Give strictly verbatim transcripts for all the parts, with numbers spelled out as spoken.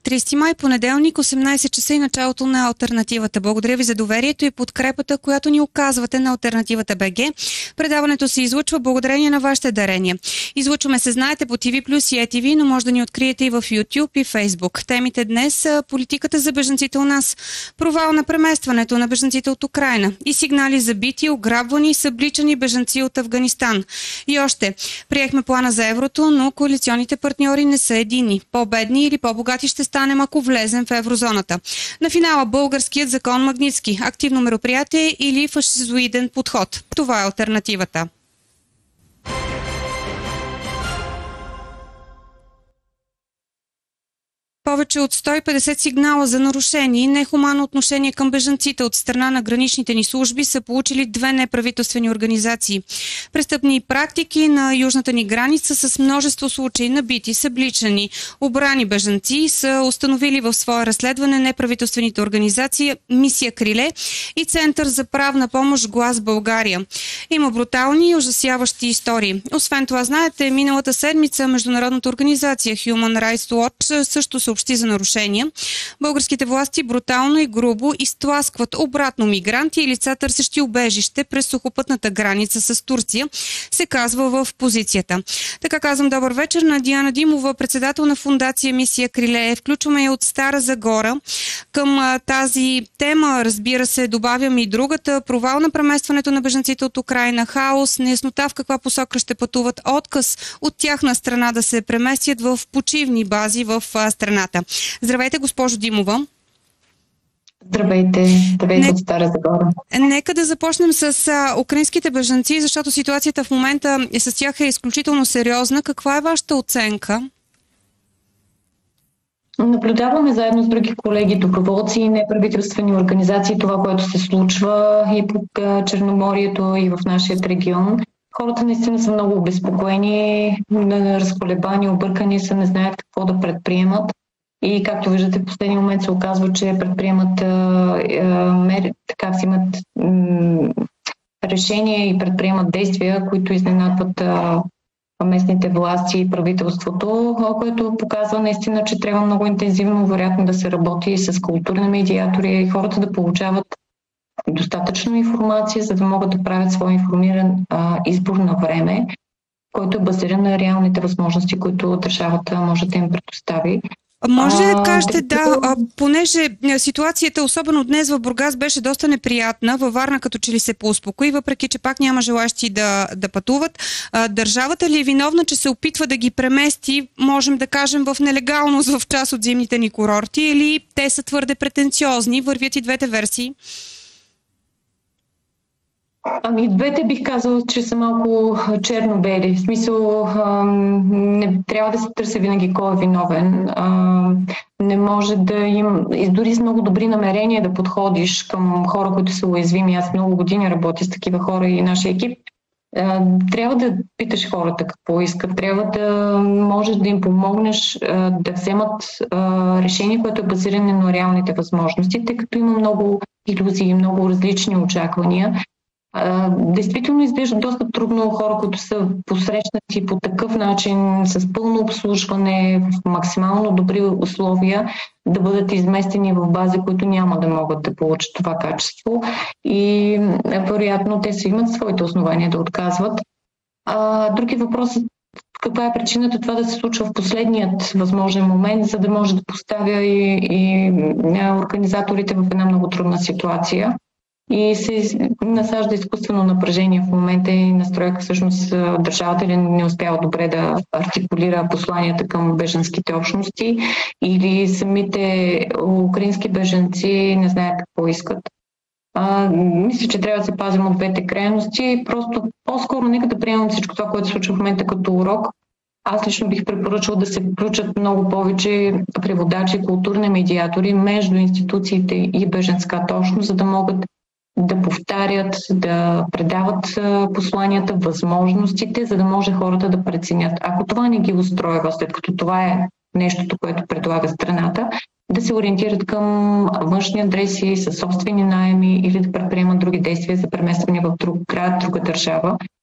тридесети май, понеделник, осемнадесет часа и началото на Алтернативата. Благодаря ви за доверието и подкрепата, която ни оказвате на Алтернативата БГ. Предаването се излъчва благодарение на вашите дарения. Излъчваме се, знаете, по Ти Ви Плюс и Е Ти Ви, но може да ни откриете и в YouTube и Facebook. Темите днес са политиката за бежанците у нас, провал на преместването на бежанците от Украйна и сигнали за бити, ограбвани и събличани бежанци от Афганистан. И още, приехме плана за еврото, но коалиционните партньори не са едини. По-бедни или по-богати ще станем, ако влезем в еврозоната. На финала българският закон Магнитски. Активно мероприятие или фашизоиден подход. Това е алтернативата. Повече от сто и петдесет сигнала за нарушение и нехуманно отношение към бежанците от страна на граничните ни служби са получили две неправителствени организации. Престъпни практики на южната ни граница с множество случаи на бити, събличани, обрани бежанци са установили в свое разследване неправителствените организации Мисия Криле и Център за правна помощ Глас България. Има брутални и ужасяващи истории. Освен това, знаете, миналата седмица международната организация Human Rights Watch също съобщи за нарушения. Българските власти брутално и грубо изтласкват обратно мигранти и лица, търсещи убежище през сухопътната граница с Турция, се казва в позицията. Така казвам добър вечер на Диана Димова, председател на фондация Мисия Криле. Включваме я от Стара Загора. Към тази тема, разбира се, добавям и другата. Провал на преместването на бежанците от Украйна, хаос, неяснота в каква посока ще пътуват, отказ от тяхна страна да се преместят в почивни бази в страната. Здравейте, госпожо Димова. Здравейте, здравейте от Стара Загора. Нека да започнем с а, украинските бежанци, защото ситуацията в момента е, с тях е изключително сериозна. Каква е вашата оценка? Наблюдаваме заедно с други колеги, доброволци и неправителствени организации това, което се случва и по Черноморието, и в нашия регион. Хората наистина са много обезпокоени, разколебани, объркани са, не знаят какво да предприемат. И както виждате, в последния момент се оказва, че предприемат мери, така взимат м, решения и предприемат действия, които изненадват а, местните власти и правителството, което показва наистина, че трябва много интензивно, вероятно, да се работи с културни медиатори и хората да получават достатъчно информация, за да могат да правят своя информиран а, избор на време, който е базиран на реалните възможности, които държавата може да им предостави. Може ли да кажете, да, а, понеже ситуацията, особено днес в Бургас, беше доста неприятна, във Варна като че ли се поуспокои, въпреки че пак няма желащи да, да пътуват. А, държавата ли е виновна, че се опитва да ги премести, можем да кажем, в нелегалност в част от зимните ни курорти, или те са твърде претенциозни? Вървят и двете версии. Ами, двете бих казала, че са малко черно-бели. В смисъл, а, не трябва да се търси винаги кой е виновен. А, не може да им... И дори с много добри намерения да подходиш към хора, които са уязвими. Аз много години работя с такива хора и нашия екип. А, трябва да питаш хората какво искат. Трябва да можеш да им помогнеш а, да вземат а, решение, което е базирано на реалните възможности, тъй като има много илюзии, много различни очаквания. Uh, действително изглежда доста трудно хора, които са посрещнати по такъв начин, с пълно обслужване, в максимално добри условия, да бъдат изместени в бази, които няма да могат да получат това качество. И вероятно те си имат своите основания да отказват. Uh, други въпроси, каква е причината това да се случва в последният възможен момент, за да може да поставя и, и организаторите в една много трудна ситуация. И се насажда изкуствено напрежение в момента и настройка всъщност държавата ли не успява добре да артикулира посланията към бежанските общности или самите украински бежанци не знаят какво искат. А, мисля, че трябва да се пазим от двете крайности. Просто по-скоро нека да приемам всичко това, което се случва в момента като урок. Аз лично бих препоръчал да се включат много повече преводачи, културни медиатори между институциите и бежанската общност, за да могат да повтарят, да предават посланията, възможностите, за да може хората да преценят. Ако това не ги устройва, след като това е нещото, което предлага страната, да се ориентират към външни адреси със собствени наеми или да предприемат други действия за преместване в друг град, друга държава.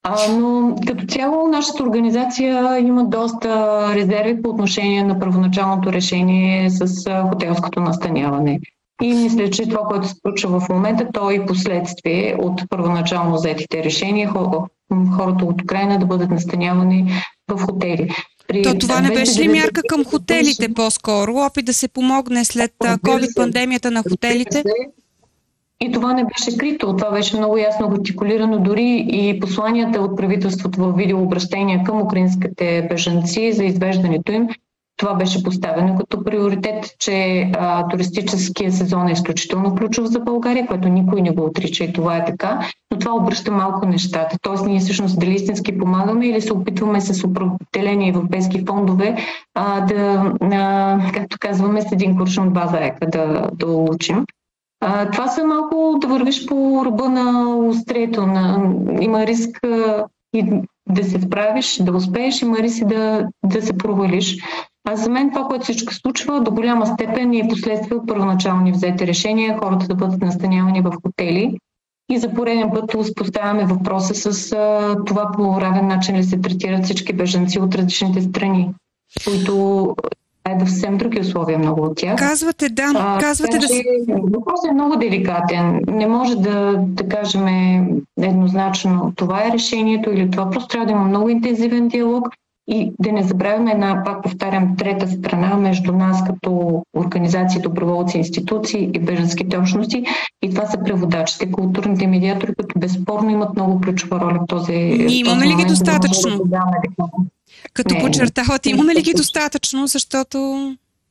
А, но като цяло нашата организация има доста резерви по отношение на първоначалното решение с а, хотелското настаняване. И мисля, че това, което се случва в момента, то е последствие от първоначално взетите решения хората от Украйна да бъдат настанявани в хотели. При То това не беше ли мярка към хотелите по-скоро? Опит да се помогне след ковид-пандемията на хотелите? И това не беше крито. Това беше много ясно артикулирано. Дори и посланията от правителството в видеообращения към украинските бежанци за извеждането им, това беше поставено като приоритет, че а, туристическия сезон е изключително ключов за България, което никой не го отрича и това е така, но това обръща малко нещата. Тоест ние всъщност дали истински помагаме или се опитваме с определени европейски фондове а, да, а, както казваме, с един куршум два заека да, да учим. А, това са малко да вървиш по ръба на острието. На, има риск а, и да се справиш, да успееш, има риск да, да се провалиш. А за мен това, което всичко случва, до голяма степен е последствие от първоначални взети решения, хората да бъдат настанявани в хотели. И за пореден път поставяме въпроса с а, това по равен начин ли се третират всички бежанци от различните страни, които е да съвсем други условия много от тях. Казвате, да. А, Казвате да... Въпросът е много деликатен. Не може да, да кажем еднозначно това е решението или това. Просто трябва да има много интензивен диалог и да не забравяме една, пак повтарям, трета страна между нас като организации, доброволци, институции и бежанските общности. И това са преводачите, културните медиатори, които безспорно имат много ключова роля в този момент. Ние имаме ли ги достатъчно? Като не, подчертавате, имаме ли ги достатъчно, защото...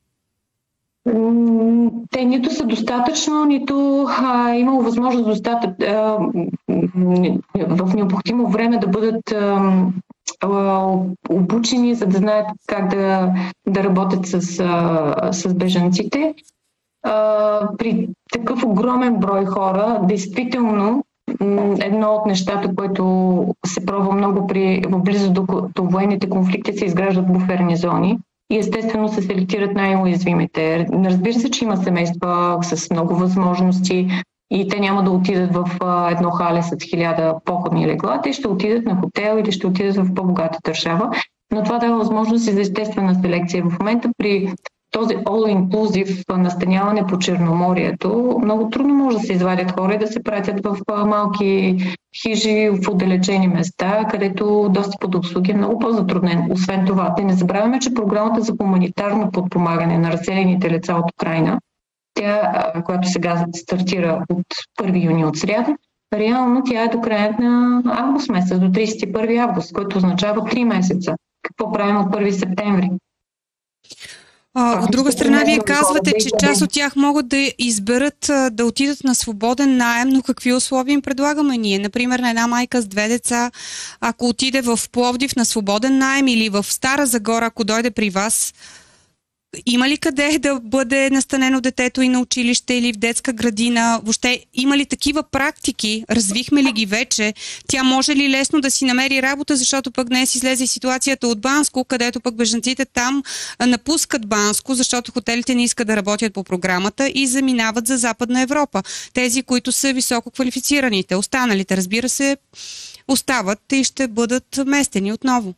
Те нито са достатъчно, нито а, имало възможност достатъч, а, в необходимо време да бъдат а, обучени, за да знаят как да, да работят с, а, с бежанците. А, при такъв огромен брой хора, действително, едно от нещата, което се пробва много при, в близо до, до военните конфликти, се изграждат буферни зони и естествено се селектират най-уязвимите. Разбира се, че има семейства с много възможности и те няма да отидат в едно хале с хиляда походни легла, те ще отидат на хотел или ще отидат в по-богата държава, но това дава възможност и за естествена селекция. В момента при този all-inclusive настаняване по Черноморието, много трудно може да се извадят хора и да се пратят в малки хижи, в отдалечени места, където достъпът до услуги е много по-затруднен. Освен това, да не забравяме, че програмата за хуманитарно подпомагане на разселените лица от Украйна, тя, която сега стартира от първи юни от сряда, реално тя е до края на август месец, до тридесет и първи август, което означава три месеца. Какво правим от първи септември? А, от друга страна, вие казвате, че част от тях могат да изберат да отидат на свободен наем, но какви условия им предлагаме ние? Например, на една майка с две деца, ако отиде в Пловдив на свободен наем или в Стара Загора, ако дойде при вас, има ли къде да бъде настанено детето и на училище или в детска градина? Въобще има ли такива практики? Развихме ли ги вече? Тя може ли лесно да си намери работа, защото пък днес излезе ситуацията от Банско, където пък бежанците там напускат Банско, защото хотелите не искат да работят по програмата и заминават за Западна Европа. Тези, които са високо квалифицираните. Останалите, разбира се, остават и ще бъдат местени отново.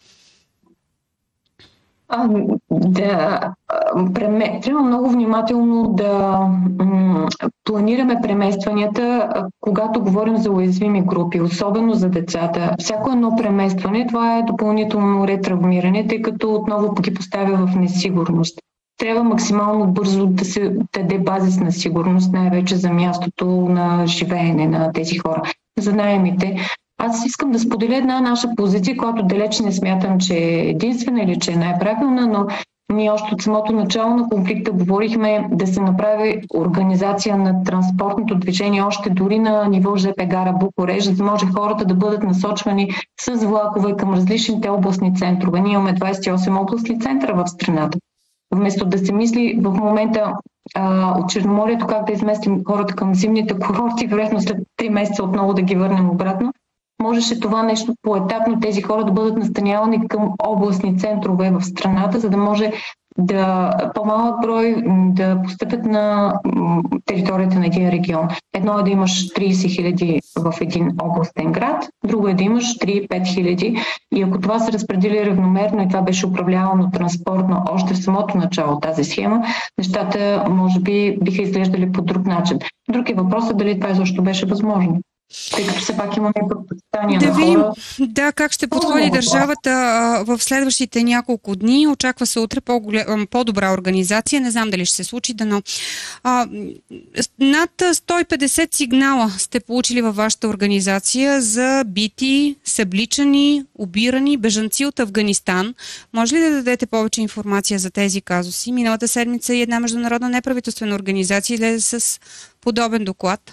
А, да, преме... трябва много внимателно да м- планираме преместванията, когато говорим за уязвими групи, особено за децата. Всяко едно преместване, това е допълнително ретравмиране, тъй като отново ги поставя в несигурност. Трябва максимално бързо да се даде базисна сигурност, най-вече за мястото на живеене на тези хора, за наемите. Аз искам да споделя една наша позиция, която далеч не смятам, че е единствена или че е най-правилна, но ние още от самото начало на конфликта говорихме да се направи организация на транспортното движение още дори на ниво ЖП гара Букурещ, за да може хората да бъдат насочвани с влакове към различните областни центрове. Ние имаме двадесет и осем областни центъра в страната. Вместо да се мисли в момента а, от Черноморието как да изместим хората към зимните курорти, вероятно след три месеца отново да ги върнем обратно, можеше това нещо поетапно тези хора да бъдат настанявани към областни центрове в страната, за да може да по-малък брой да постъпят на територията на един регион. Едно е да имаш трийсет хиляди в един областен град, друго е да имаш три-пет хиляди. И ако това се разпредели равномерно и това беше управлявано транспортно още в самото начало тази схема, нещата може би биха изглеждали по друг начин. Друг е въпросът дали това изобщо беше възможно. Тъй като все пак имаме предпочитания да на видим, хора. да, как ще подходи държавата а, в следващите няколко дни. Очаква се утре по-добра организация. Не знам дали ще се случи, да, но а, над сто и петдесет сигнала сте получили във вашата организация за бити, събличани, обирани бежанци от Афганистан. Може ли да дадете повече информация за тези казуси? Миналата седмица и една международна неправителствена организация излезе с подобен доклад.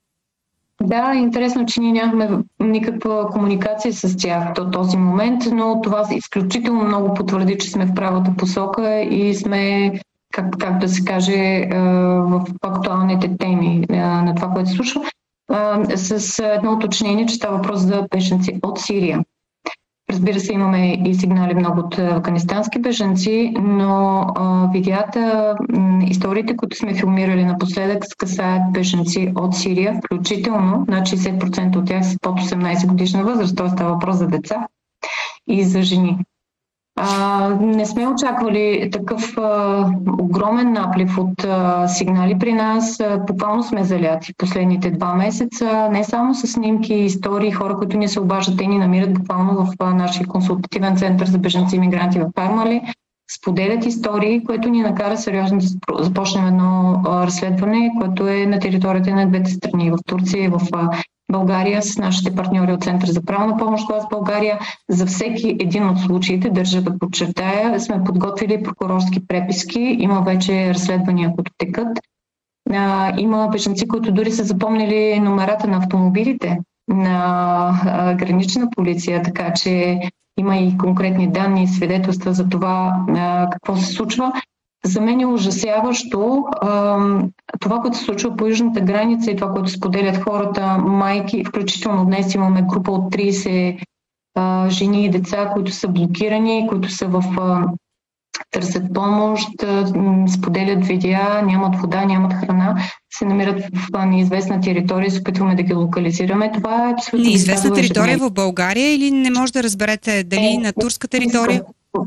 Да, интересно, че ние нямахме никаква комуникация с тях до този момент, но това изключително много потвърди, че сме в правата посока и сме, как, как да се каже, в актуалните теми на това, което се случва, с едно уточнение, че става въпрос за бежанци от Сирия. Разбира се, имаме и сигнали много от афганистански бежанци, но а, видеята, м, историите, които сме филмирали напоследък, скасаят бежанци от Сирия, включително над шейсет процента от тях са под осемнайсет годишна възраст, т.е. става въпрос за деца и за жени. А, не сме очаквали такъв а, огромен наплив от а, сигнали при нас. А, буквално сме заляти последните два месеца, не само с снимки, истории, хора, които ни се обаждат, те ни намират буквално в а, нашия консултативен център за бежанци и мигранти в Пармали, споделят истории, което ни накара сериозно да започнем едно а, разследване, което е на територията на двете страни, в Турция и в а, България, с нашите партньори от Център за правна помощ в България. За всеки един от случаите, държа да подчертая, сме подготвили прокурорски преписки. Има вече разследвания, които текат. А, има бежанци, които дори са запомнили номерата на автомобилите на а, гранична полиция, така че има и конкретни данни и свидетелства за това а, какво се случва. За мен е ужасяващо а, това, което се случва по южната граница и това, което споделят хората, майки. Включително днес имаме група от трийсет а, жени и деца, които са блокирани, които са в а, търсят помощ, а, споделят видеа, нямат вода, нямат храна, се намират в неизвестна територия, се опитваме да ги локализираме. Това е абсолютно неизвестна територия в България или не може да разберете дали е, на турска територия?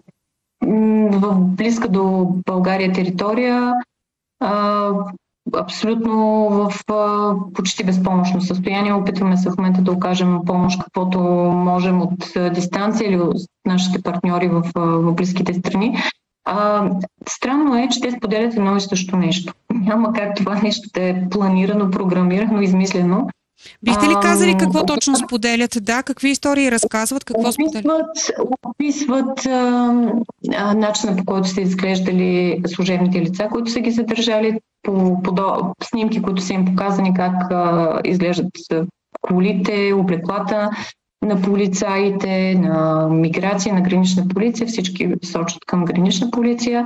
В близка до България територия, а, абсолютно в а, почти безпомощно състояние. Опитваме се в момента да окажем помощ, каквото можем от а, дистанция или от нашите партньори в, а, в близките страни. А, странно е, че те споделят едно и също нещо. Няма как това нещо да е планирано, програмирано, измислено. Бихте ли казали какво точно споделят? Да, какви истории разказват, какво описват, споделят? Описват а, а, начина, по който са изглеждали служебните лица, които са ги задържали, по, по до, снимки, които са им показани как а, изглеждат колите, облеклата на полицаите, на миграция, на гранична полиция. Всички сочат към гранична полиция.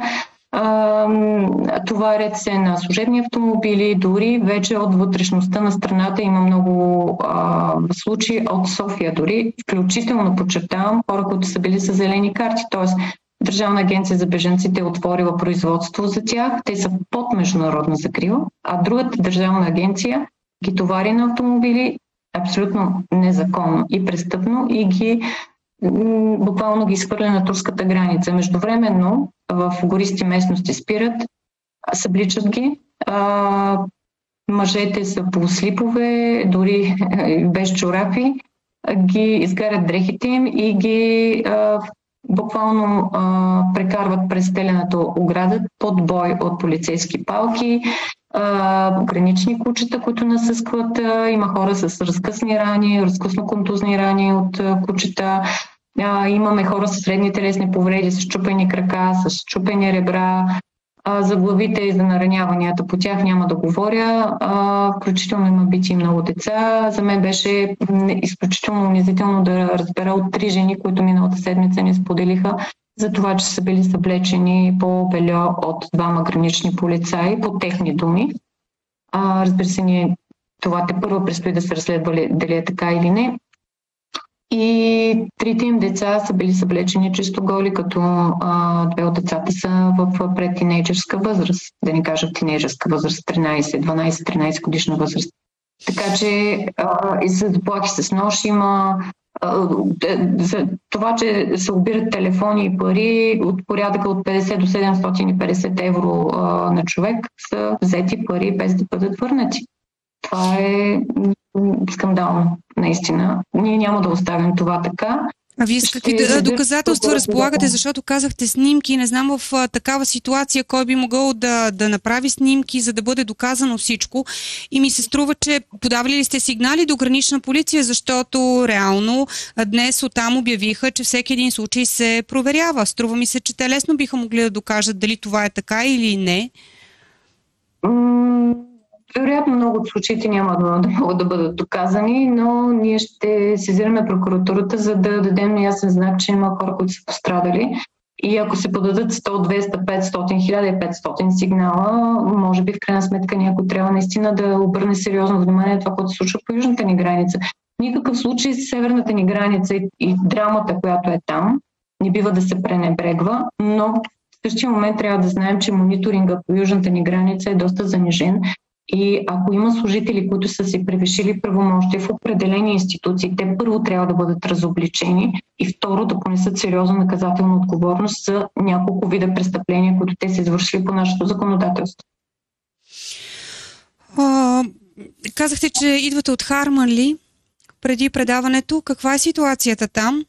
Товарят се на служебни автомобили, дори вече от вътрешността на страната има много а, случаи от София, дори включително подчертавам хора, които са били с зелени карти, т.е. Държавна агенция за бежанците е отворила производство за тях, те са под международна закрила, а другата държавна агенция ги товари на автомобили абсолютно незаконно и престъпно и ги буквално ги изхвърля на турската граница. Междувременно в гористи местности спират, събличат ги. А, мъжете са по слипове, дори без чорапи, ги изгарят дрехите им и ги а, буквално а, прекарват през телената ограда под бой от полицейски палки, а, гранични кучета, които насъскват. А, има хора с разкъсни рани, разкъсно-контузни рани от а, кучета. А, имаме хора с средни телесни повреди, с чупени крака, с чупени ребра. А, за главите и за нараняванията по тях няма да говоря. А, включително има бити много деца. За мен беше изключително унизително да разбера от три жени, които миналата седмица ни споделиха за това, че са били съблечени по бельо от двама гранични полицаи, по техни думи. А, разбира се, ние това те първо предстои да се разследва дали е така или не. и трите им деца са били съблечени чисто голи, като а, две от децата са в предтинейджерска възраст, да не кажа тинейджерска възраст, тринайсет, дванайсет, тринайсет годишна възраст. Така че а, и за заплахи с нож има, а, за това, че се обират телефони и пари от порядъка от петдесет до седемстотин и петдесет евро а, на човек са взети пари без да бъдат върнати. Това е скандално, наистина. Ние няма да оставим това така. А вие с какви Ще... доказателства разполагате, защото казахте снимки, не знам в а, такава ситуация кой би могъл да, да направи снимки, за да бъде доказано всичко. И ми се струва, че подавали ли сте сигнали до гранична полиция, защото реално а, днес оттам обявиха, че всеки един случай се проверява. Струва ми се, че те лесно биха могли да докажат дали това е така или не. М- Вероятно много от случаите няма да, да могат да бъдат доказани, но ние ще сезираме прокуратурата, за да дадем ясен знак, че има хора, които са пострадали. И ако се подадат сто, двеста, петстотин, хиляда и петстотин сигнала, може би в крайна сметка някой трябва наистина да обърне сериозно внимание на това, което се случва по южната ни граница. В никакъв случай с северната ни граница и, и драмата, която е там, не бива да се пренебрегва, но в същия момент трябва да знаем, че мониторинга по южната ни граница е доста занижен. И ако има служители, които са си превишили правомощия в определени институции, те първо трябва да бъдат разобличени и второ да понесат сериозна наказателна отговорност за няколко вида престъпления, които те са извършили по нашето законодателство. А, казахте, че идвате от Харманли преди предаването. Каква е ситуацията там?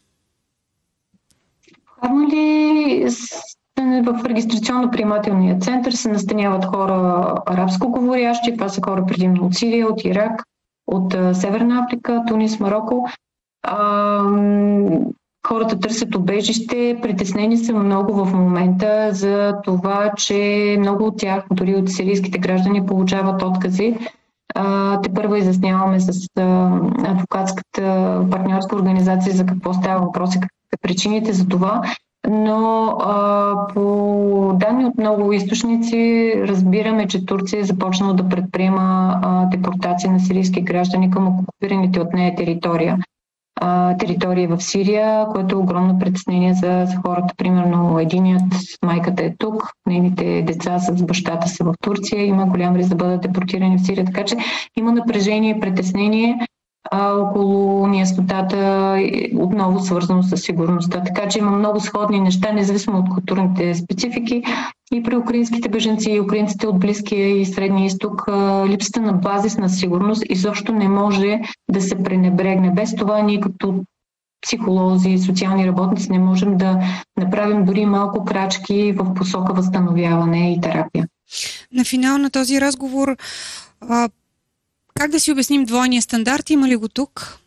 Харманли... В регистрационно-приемателния център се настаняват хора арабско говорящи. Това са хора предимно от Сирия, от Ирак, от Северна Африка, Тунис, Мароко. А, хората търсят убежище. Притеснени са много в момента за това, че много от тях, дори от сирийските граждани, получават откази. А, те първо изясняваме с а, адвокатската партньорска организация за какво става въпрос и какви са причините за това. Но а, по данни от много източници разбираме, че Турция е започнала да предприема а, депортация на сирийски граждани към окупираните от нея територия. А, територия в Сирия, което е огромно притеснение за, за хората. Примерно единият, майката е тук, нейните деца с бащата са в Турция, има голям риск да бъдат депортирани в Сирия. Така че има напрежение и притеснение а, около неяснотата, отново свързано с сигурността. Така че има много сходни неща, независимо от културните специфики. И при украинските бежанци и украинците от Близкия и Средния изток липсата на базисна сигурност изобщо не може да се пренебрегне. Без това ние като психолози и социални работници не можем да направим дори малко крачки в посока възстановяване и терапия. На финал на този разговор, а, как да си обясним двойния стандарт? Има ли го тук?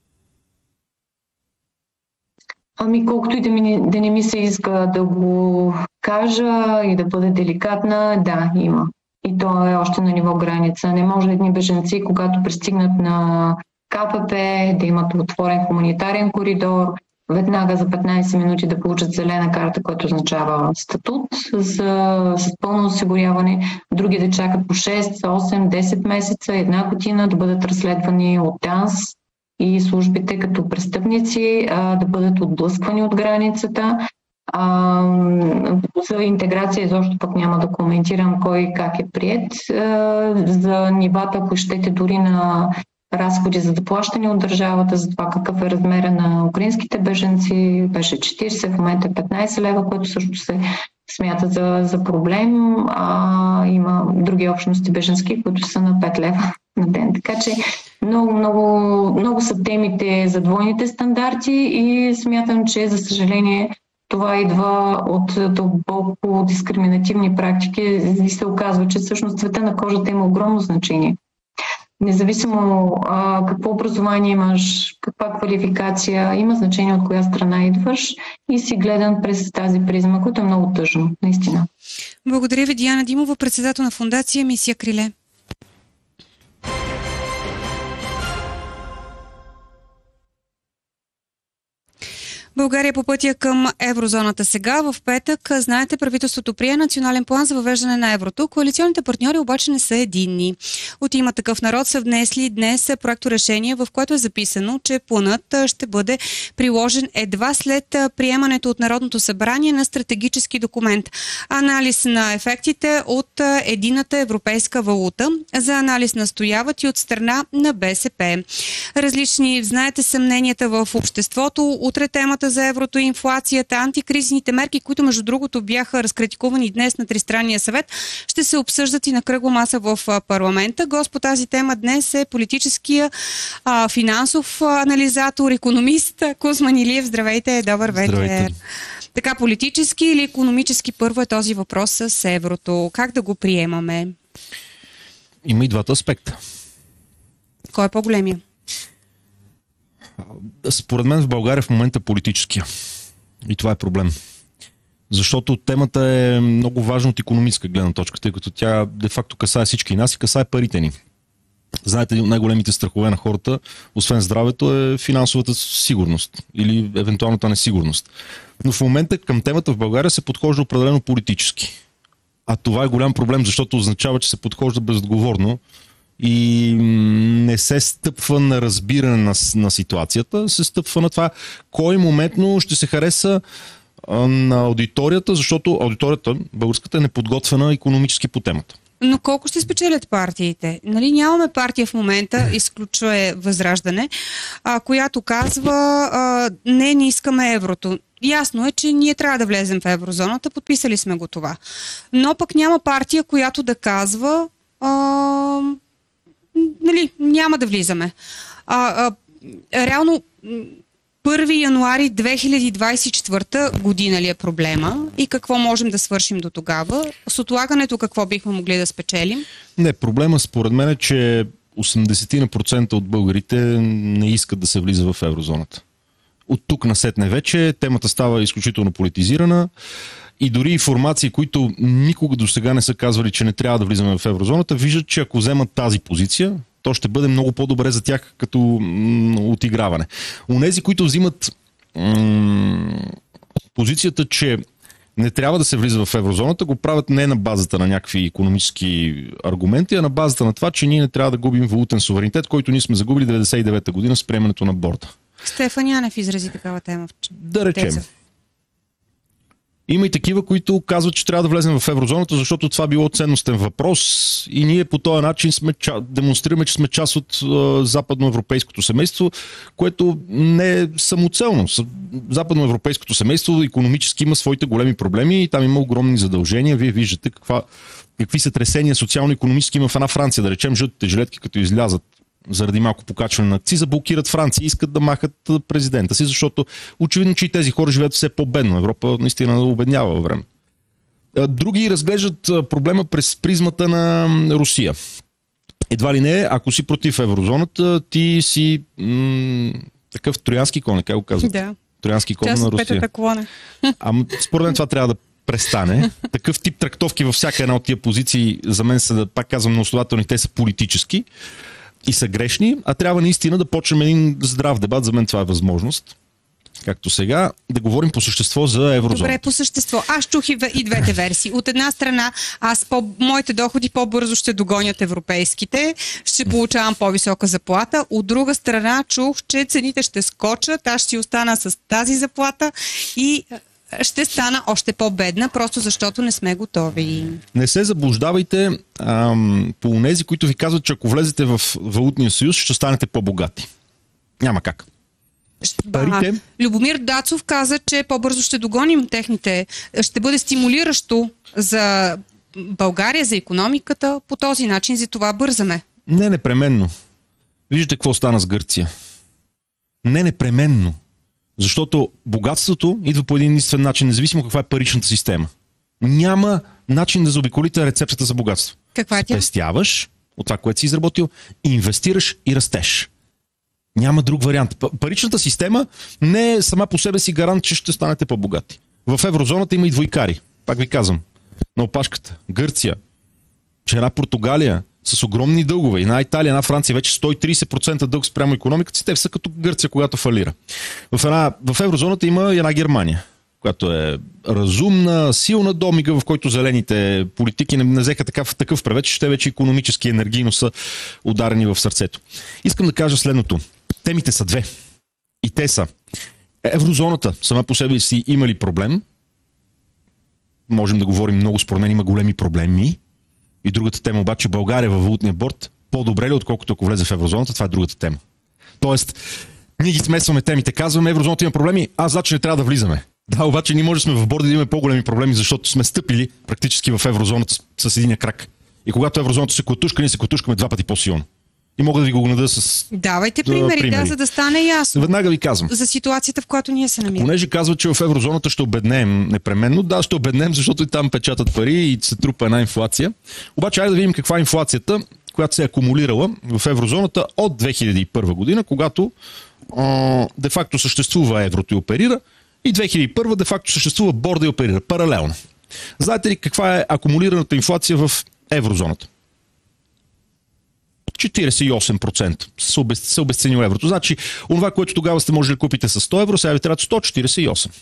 Ами колкото и да, ми, да не ми се иска да го кажа и да бъде деликатна, да, има. И то е още на ниво граница. Не може едни бежанци, когато пристигнат на КПП, да имат отворен хуманитарен коридор, веднага за петнайсет минути да получат зелена карта, което означава статут за, с пълно осигуряване. Други да чакат по шест, осем, десет месеца, една година да бъдат разследвани от ДАНС и службите като престъпници, а, да бъдат отблъсквани от границата. А, за интеграция изобщо пък няма да коментирам кой как е приет. А, за нивата, ако щете, дори на разходи за доплащане от държавата, за това какъв е размера на украинските беженци, беше четирийсет, в момента петнайсет лева, което също се смята за, за проблем. А, има други общности беженски, които са на пет лева на ден. Така че много, много, много са темите за двойните стандарти и смятам, че за съжаление това идва от дълбоко дискриминативни практики и се оказва, че всъщност цвета на кожата има огромно значение. Независимо а, какво образование имаш, каква квалификация, има значение от коя страна идваш и си гледан през тази призма, което е много тъжно, наистина. Благодаря ви, Диана Димова, председател на фондация Мисия Криле. България по пътя към еврозоната сега. В петък, знаете, правителството прие национален план за въвеждане на еврото. Коалиционните партньори обаче не са единни. От Има такъв народ са внесли днес проекторешение, в което е записано, че планът ще бъде приложен едва след приемането от Народното събрание на стратегически документ. Анализ на ефектите от единната европейска валута. За анализ настояват и от страна на БСП. Различни, знаете, съмненията в обществото. Утре темата за еврото, инфлацията, антикризисните мерки, които между другото бяха разкритикувани днес на Тристранния съвет, ще се обсъждат и на кръгла маса в парламента. Гост по тази тема днес е политическия а, финансов анализатор, икономист Кузман Илиев. Здравейте, добър вечер. Здравейте. Така, политически или икономически, първо е този въпрос с еврото. Как да го приемаме? Има и двата аспекта. Кой е по-големия? Според мен в България в момента политическия. И това е проблем. Защото темата е много важна от икономическа гледна точка, тъй като тя де-факто касае всички нас и касае парите ни. Знаете, най-големите страхове на хората, освен здравето, е финансовата сигурност или евентуалната несигурност. Но в момента към темата в България се подхожда определено политически. А това е голям проблем, защото означава, че се подхожда безотговорно и не се стъпва на разбиране на, на ситуацията, се стъпва на това кой моментно ще се хареса а, на аудиторията, защото аудиторията, българската, е неподготвена икономически по темата. Но колко ще спечелят партиите? Нали, нямаме партия в момента, изключва Възраждане, а, която казва а, не, не искаме еврото. Ясно е, че ние трябва да влезем в еврозоната, подписали сме го това. Но пък няма партия, която да казва а, нали, няма да влизаме. А, а, реално първи януари две хиляди двадесет и четвърта година ли е проблема и какво можем да свършим до тогава? С отлагането какво бихме могли да спечелим? Не, проблема според мен е, че осемдесет процента от българите не искат да се влиза в еврозоната. От тук насетне вече темата става изключително политизирана и дори информации, които никога до сега не са казвали, че не трябва да влизаме в еврозоната, виждат, че ако вземат тази позиция, то ще бъде много по-добре за тях като м- отиграване. Онези, които взимат м- позицията, че не трябва да се влиза в еврозоната, го правят не на базата на някакви икономически аргументи, а на базата на това, че ние не трябва да губим валутен суверенитет, който ние сме загубили деветдесет и девета година с приемането на борда. Стефан Янев изрази такава тема. Да речем. Има и такива, които казват, че трябва да влезем в еврозоната, защото това било ценностен въпрос и ние по този начин сме, демонстрираме, че сме част от е, западноевропейското семейство, което не е самоцелно. Западноевропейското семейство икономически има своите големи проблеми и там има огромни задължения. Вие виждате каква, какви сътресения социално-икономически има в една Франция. Да речем, жълтите жилетки, като излязат заради малко покачване на акциза, блокират Франция и искат да махат президента си, защото очевидно, че и тези хора живеят все по-бедно. Европа наистина обеднява във време. Други разглеждат проблема през призмата на Русия. Едва ли не, ако си против еврозоната, ти си м- такъв троянски кон, как го казват? Да. Троянски кон на Русия. Ама според мен това трябва да престане. Такъв тип трактовки във всяка една от тия позиции за мен са, пак казвам, неоснователни, те са политически и са грешни, а трябва наистина да почнем един здрав дебат, за мен това е възможност, както сега, да говорим по същество за еврозоната. Добре, по същество. Аз чух и, и двете версии. От една страна, аз по, моите доходи по-бързо ще догонят европейските, ще получавам по-висока заплата. От друга страна, чух, че цените ще скочат, аз ще остана с тази заплата и ще стана още по-бедна, просто защото не сме готови. Не се заблуждавайте ам, по онези, които ви казват, че ако влезете в валутния съюз, ще станете по-богати. Няма как. Парите... Любомир Дацов каза, че по-бързо ще догоним техните. Ще бъде стимулиращо за България, за икономиката. По този начин за това бързаме. Не непременно. Виждате какво стана с Гърция. Не непременно. Защото богатството идва по един единствен начин, независимо каква е паричната система. Няма начин да заобиколите рецептата за богатство. Каква е тя? Спестяваш от това, което си изработил, инвестираш и растеш. Няма друг вариант. Паричната система не е сама по себе си гарант, че ще станете по-богати. В еврозоната има и двойкари. Пак ви казвам. На опашката. Гърция, че една Португалия с огромни дългове. Една Италия, една Франция вече сто и трийсет процента дълг спрямо икономиката си. Те са като Гърция, когато фалира. В, една, в еврозоната има една Германия, която е разумна, силна домига, в който зелените политики не, не взеха такъв, такъв превед, че те вече икономически и енергийно са ударени в сърцето. Искам да кажа следното. Темите са две. И те са: еврозоната сама по себе си има ли проблем? Можем да говорим много, според мен има големи проблеми. И другата тема обаче, България във валутния борд по-добре ли, отколкото ако влезе в еврозоната, това е другата тема. Тоест, ние ги смесваме темите, казваме еврозоната има проблеми, а значи не трябва да влизаме. Да, обаче ние може да сме в борда да имаме по-големи проблеми, защото сме стъпили практически в еврозоната с, с единия крак. И когато еврозоната се котушка, ние се котушкаме два пъти по-силно. И мога да ви го гнада с Давайте примери, примери. Да, за да стане ясно. Веднага ви казвам. За ситуацията, в която ние се намираме. Понеже казват, че в еврозоната ще обеднеем непременно. Да, ще обеднеем, защото и там печатат пари и се трупа една инфлация. Обаче, айде да видим каква е инфлацията, която се е акумулирала в еврозоната от две хиляди и първа година, когато а, де-факто съществува еврото и оперира, и две хиляди и първа де-факто съществува борда и оперира паралелно. Знаете ли каква е акумулираната инфлация в еврозоната? четирийсет и осем процента се, обез, се обезценило еврото. Значи, онова, което тогава сте можели да купите с сто евро, сега ви трябва сто четирийсет и осем.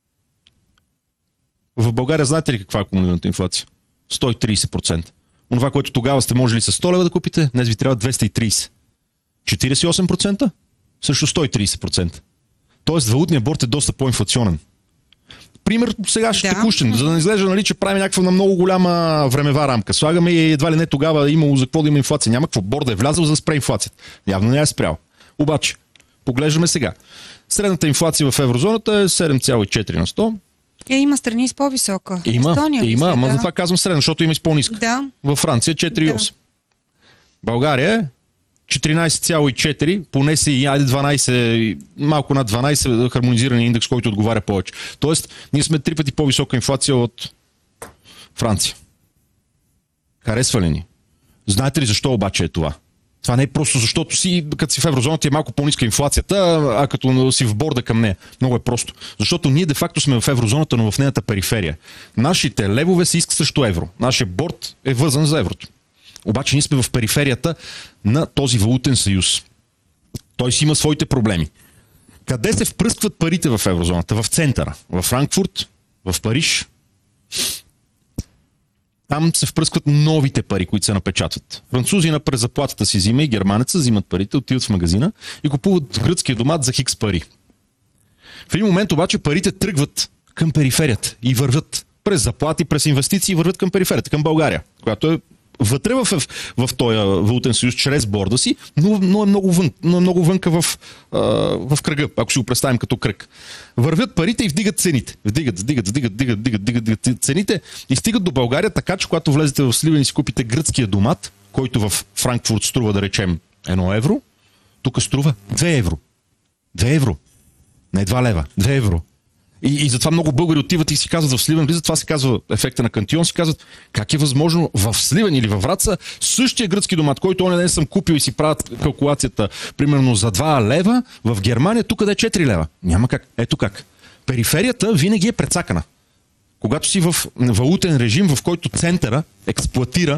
В България знаете ли каква е акумулираната инфлация? сто и трийсет процента. Онова, което тогава сте можели с сто лева да купите, днес ви трябва двеста и трийсет. четирийсет и осем процента срещу сто и трийсет процента. Тоест, валутният борд е доста по-инфлационен. Пример сега ще да. текущен, за да не изглежда, нали, че правим някаква на много голяма времева рамка. Слагаме и едва ли не тогава имало за какво да има инфлация. Няма какво. Борда е влязъл за да спре инфлацията. Явно не е спрял. Обаче, поглеждаме сега. Средната инфлация в еврозоната е седем цяло и четири на сто. Е, има страни с по-висока. Има, Естония, има, ама да. за това казвам средна, защото има и с по-ниска. Да. Във Франция четири цяло и осем. Да. България е четиринайсет цяло и четири, понесе и дванайсет, малко над дванайсет хармонизирания индекс, който отговаря повече. Тоест, ние сме три пъти по-висока инфлация от Франция. Харесва ли ни? Знаете ли защо обаче е това? Това не е просто защото си, като си в еврозоната е малко по-ниска инфлацията, а като си в борда към нея. Много е просто. Защото ние де-факто сме в еврозоната, но в нейната периферия. Нашите левове се искат срещу евро. Нашия борд е вързан за еврото. Обаче ние сме в периферията на този валутен съюз. Той си има своите проблеми. Къде се впръскват парите в еврозоната? В центъра. В Франкфурт, в Париж. Там се впръскват новите пари, които се напечатват. Французина през заплатата си взима и германеца взимат парите, отиват в магазина и купуват гръцкия домат за хикс пари. В един момент обаче парите тръгват към периферията и вървят през заплати, през инвестиции и вървят към периферията, към България, която е вътре в, в, в този валутен съюз, чрез борда си, но, но, е, много вън, но е много вънка в, а, в кръга, ако си го представим като кръг. Вървят парите и вдигат цените. Вдигат, вдигат, вдигат, вдигат, вдигат, вдигат, вдигат цените и стигат до България, така че когато влезете в Сливен и си купите гръцкия домат, който в Франкфурт струва, да речем, едно евро, тук струва две евро. две евро. Не два лева. две евро. И, и затова много българи отиват и си казват в Сливен, влизат, това се казва ефекта на Кантион, си казват как е възможно в Сливен или във Враца същия гръцки домат, който онен ден съм купил и си правят калкулацията примерно за два лева, в Германия тук да е четири лева. Няма как. Ето как. Периферията винаги е прецакана. Когато си в валутен режим, в който центъра експлоатира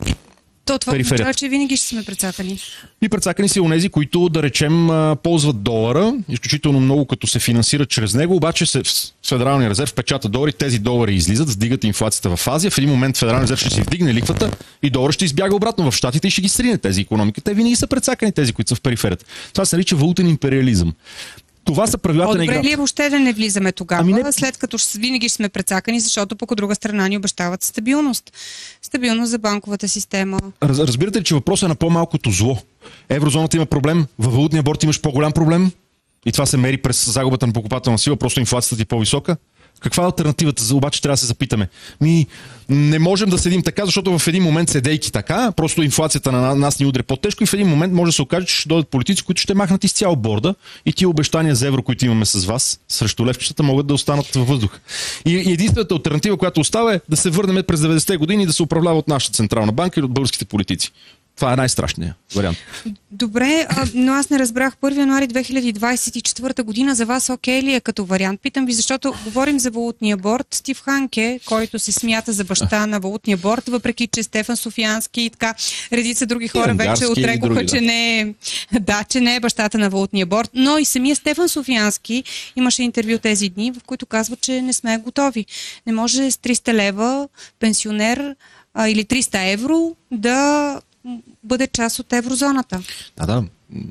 То това означава, че винаги ще сме прецакани. И прецакани са онези, които, да речем, ползват долара, изключително много като се финансират чрез него, обаче се, в Федералния резерв печата долари, тези долари излизат, вдигат инфлацията в Азия, в един момент Федералния резерв ще си вдигне ликвата и долар ще избяга обратно в Щатите и ще ги срине тези икономики. Те винаги са прецакани, тези, които са в периферията. Това се нарича валутен империализъм. Това са правилата на играта. Добре ли е въобще да не влизаме тогава, ами не... след като винаги сме прецакани, защото пък от друга страна ни обещават стабилност. Стабилност за банковата система. Раз, разбирате ли, че въпросът е на по-малкото зло? Еврозоната има проблем, във валутния борд имаш по-голям проблем и това се мери през загубата на покупателна сила, просто инфлацията ти е по-висока. Каква е алтернативата? За обаче трябва да се запитаме. Ми не можем да седим така, защото в един момент седейки така, просто инфлацията на нас ни удря по-тежко и в един момент може да се окаже, че ще дойдат политици, които ще махнат изцяло борда и тия обещания за евро, които имаме с вас, срещу левчетата, могат да останат във въздуха. И единствената алтернатива, която остава, е да се върнем през деветдесетте години и да се управлява от нашата централна банка или от българските политици. Това е най-страшният вариант. Добре, а, но аз не разбрах първи януари две хиляди двадесет и четвърта година за вас окей ли е като вариант? Питам ви, защото говорим за валутния борд. Стив Ханке, който се смята за баща на валутния борд, въпреки че Стефан Софиянски и така редица други хора вече отрекоха, че не е, да, че не е бащата на валутния борд, но и самия Стефан Софиянски имаше интервю тези дни, в които казва, че не сме готови. Не може с триста лева пенсионер а, или триста евро да бъде част от еврозоната. Да, да.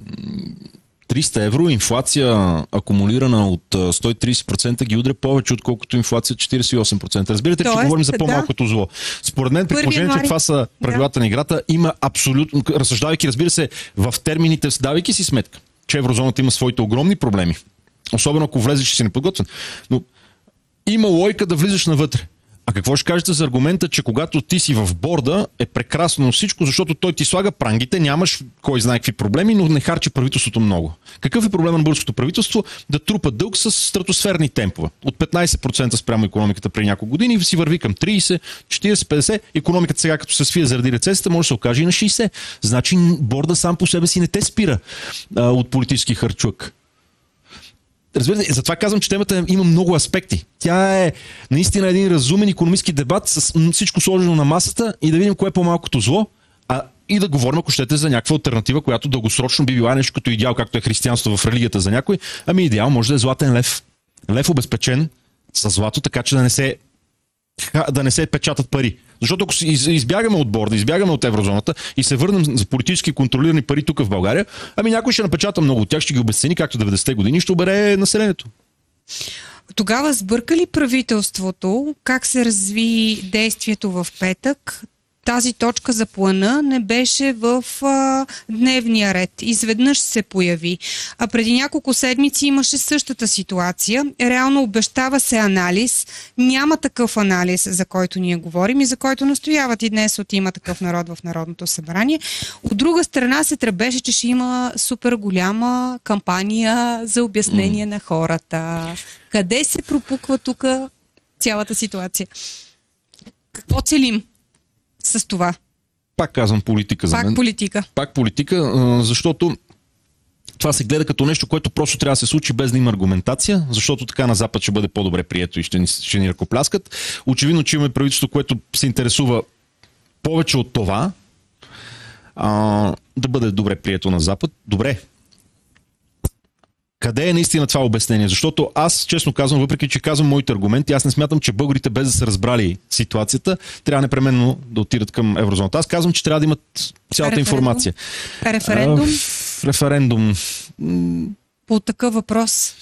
триста евро, инфлация акумулирана от сто и тридесет процента ги удря повече, отколкото инфлация четиридесет и осем процента. Разбирате ли, че говорим за по-малкото да. зло? Според мен, при положение, че това са правилата да. на играта, има абсолютно, разсъждавайки, разбира се, в термините, давайки си сметка, че еврозоната има своите огромни проблеми. Особено ако влезеш, че си неподготвен. Но има логика да влизаш навътре. А какво ще кажете за аргумента, че когато ти си в борда, е прекрасно всичко, защото той ти слага прангите, нямаш кой знае какви проблеми, но не харчи правителството много. Какъв е проблема на българското правителство? Да трупа дълг с стратосферни темпове. От петнадесет процента спрямо икономиката при няколко години си върви към тридесет, четиридесет, петдесет. Икономиката сега, като се свие заради рецесията, може да се окаже и на шейсет. Значи борда сам по себе си не те спира а, от политически харчук. Разбирате, затова казвам, че темата има много аспекти. Тя е наистина един разумен икономически дебат с всичко сложено на масата и да видим кое е по-малкото зло, а и да говорим, ако щете, за някаква алтернатива, която дългосрочно би била нещо като идеал, както е християнство в религията за някой. Ами идеал може да е златен лев. Лев обезпечен с злато, така че да не се, да не се печатат пари. Защото ако избягаме от борда, избягаме от еврозоната и се върнем за политически контролирани пари тук в България, ами някой ще напечата много от тях, ще ги обесцени, както деветдесетте години, ще обере населението. Тогава сбърка ли правителството как се разви действието в петък? Тази точка за плана не беше в а, дневния ред. Изведнъж се появи. А преди няколко седмици имаше същата ситуация. Реално обещава се анализ. Няма такъв анализ, за който ние говорим и за който настояват и днес от Има такъв народ в Народното събрание. От друга страна се тръбеше, че ще има супер голяма кампания за обяснение mm. на хората. Къде се пропуква тук цялата ситуация? Какво целим с това? Пак казвам политика за Пак мен. политика. Пак политика, защото това се гледа като нещо, което просто трябва да се случи без да има аргументация, защото така на Запад ще бъде по-добре прието и ще ни, ще ни ръкопляскат. Очевидно, че имаме правителство, което се интересува повече от това, а, да бъде добре прието на Запад. Добре. Къде е наистина това обяснение? Защото аз, честно казвам, въпреки че казвам моите аргументи, аз не смятам, че българите без да са разбрали ситуацията, трябва непременно да отидат към еврозоната. Аз казвам, че трябва да имат цялата референдум? информация. Референдум? А, референдум. По такъв въпрос.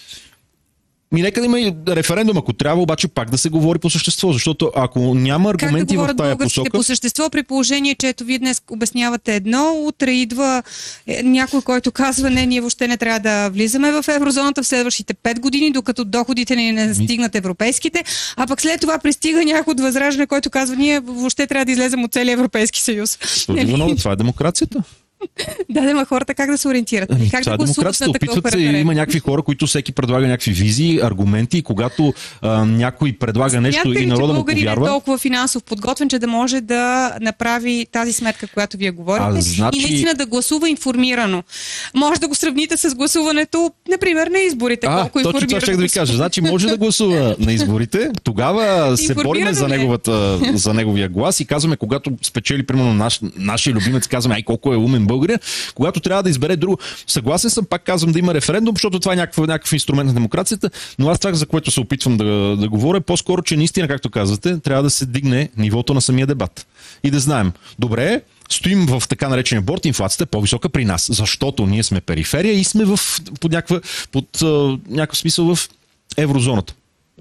Ми нека да има и референдум, ако трябва, обаче пак да се говори по същество, защото ако няма аргументи да в тая посока... по същество при положение, че ето вие днес обяснявате едно, утре идва някой, който казва, не, ние въобще не трябва да влизаме в еврозоната в следващите пет години, докато доходите ни не стигнат европейските, а пък след това пристига някой от Възраждане, който казва, ние въобще трябва да излезем от целия Европейски съюз. Това е демокрацията. Да, да, ма хората как да се ориентират? Ами, как да гласуват на такъв се, има някакви хора, които всеки предлага някакви визии, аргументи и когато а, някой предлага Смятате нещо ли, и народа му повярва... повярва... е толкова финансов подготвен, че да може да направи тази сметка, която вие говорите а, значи... и наистина да гласува информирано. Може да го сравните с гласуването, например, на изборите. А, колко точно това ще да ви кажа. Значи може да гласува на изборите, тогава се бориме за, неговата, за неговия глас и казваме, когато спечели, примерно, наш, нашия любимец, казваме, ай колко е умен българин, когато трябва да избере друго. Съгласен съм, пак казвам да има референдум, защото това е някакъв, някакъв инструмент на демокрацията, но аз това, за което се опитвам да, да говоря, по-скоро, че наистина, както казвате, трябва да се дигне нивото на самия дебат. И да знаем, добре, стоим в така наречения борд, инфлацията е по-висока при нас, защото ние сме периферия и сме в, под, някаква, под uh, някакъв смисъл в еврозоната.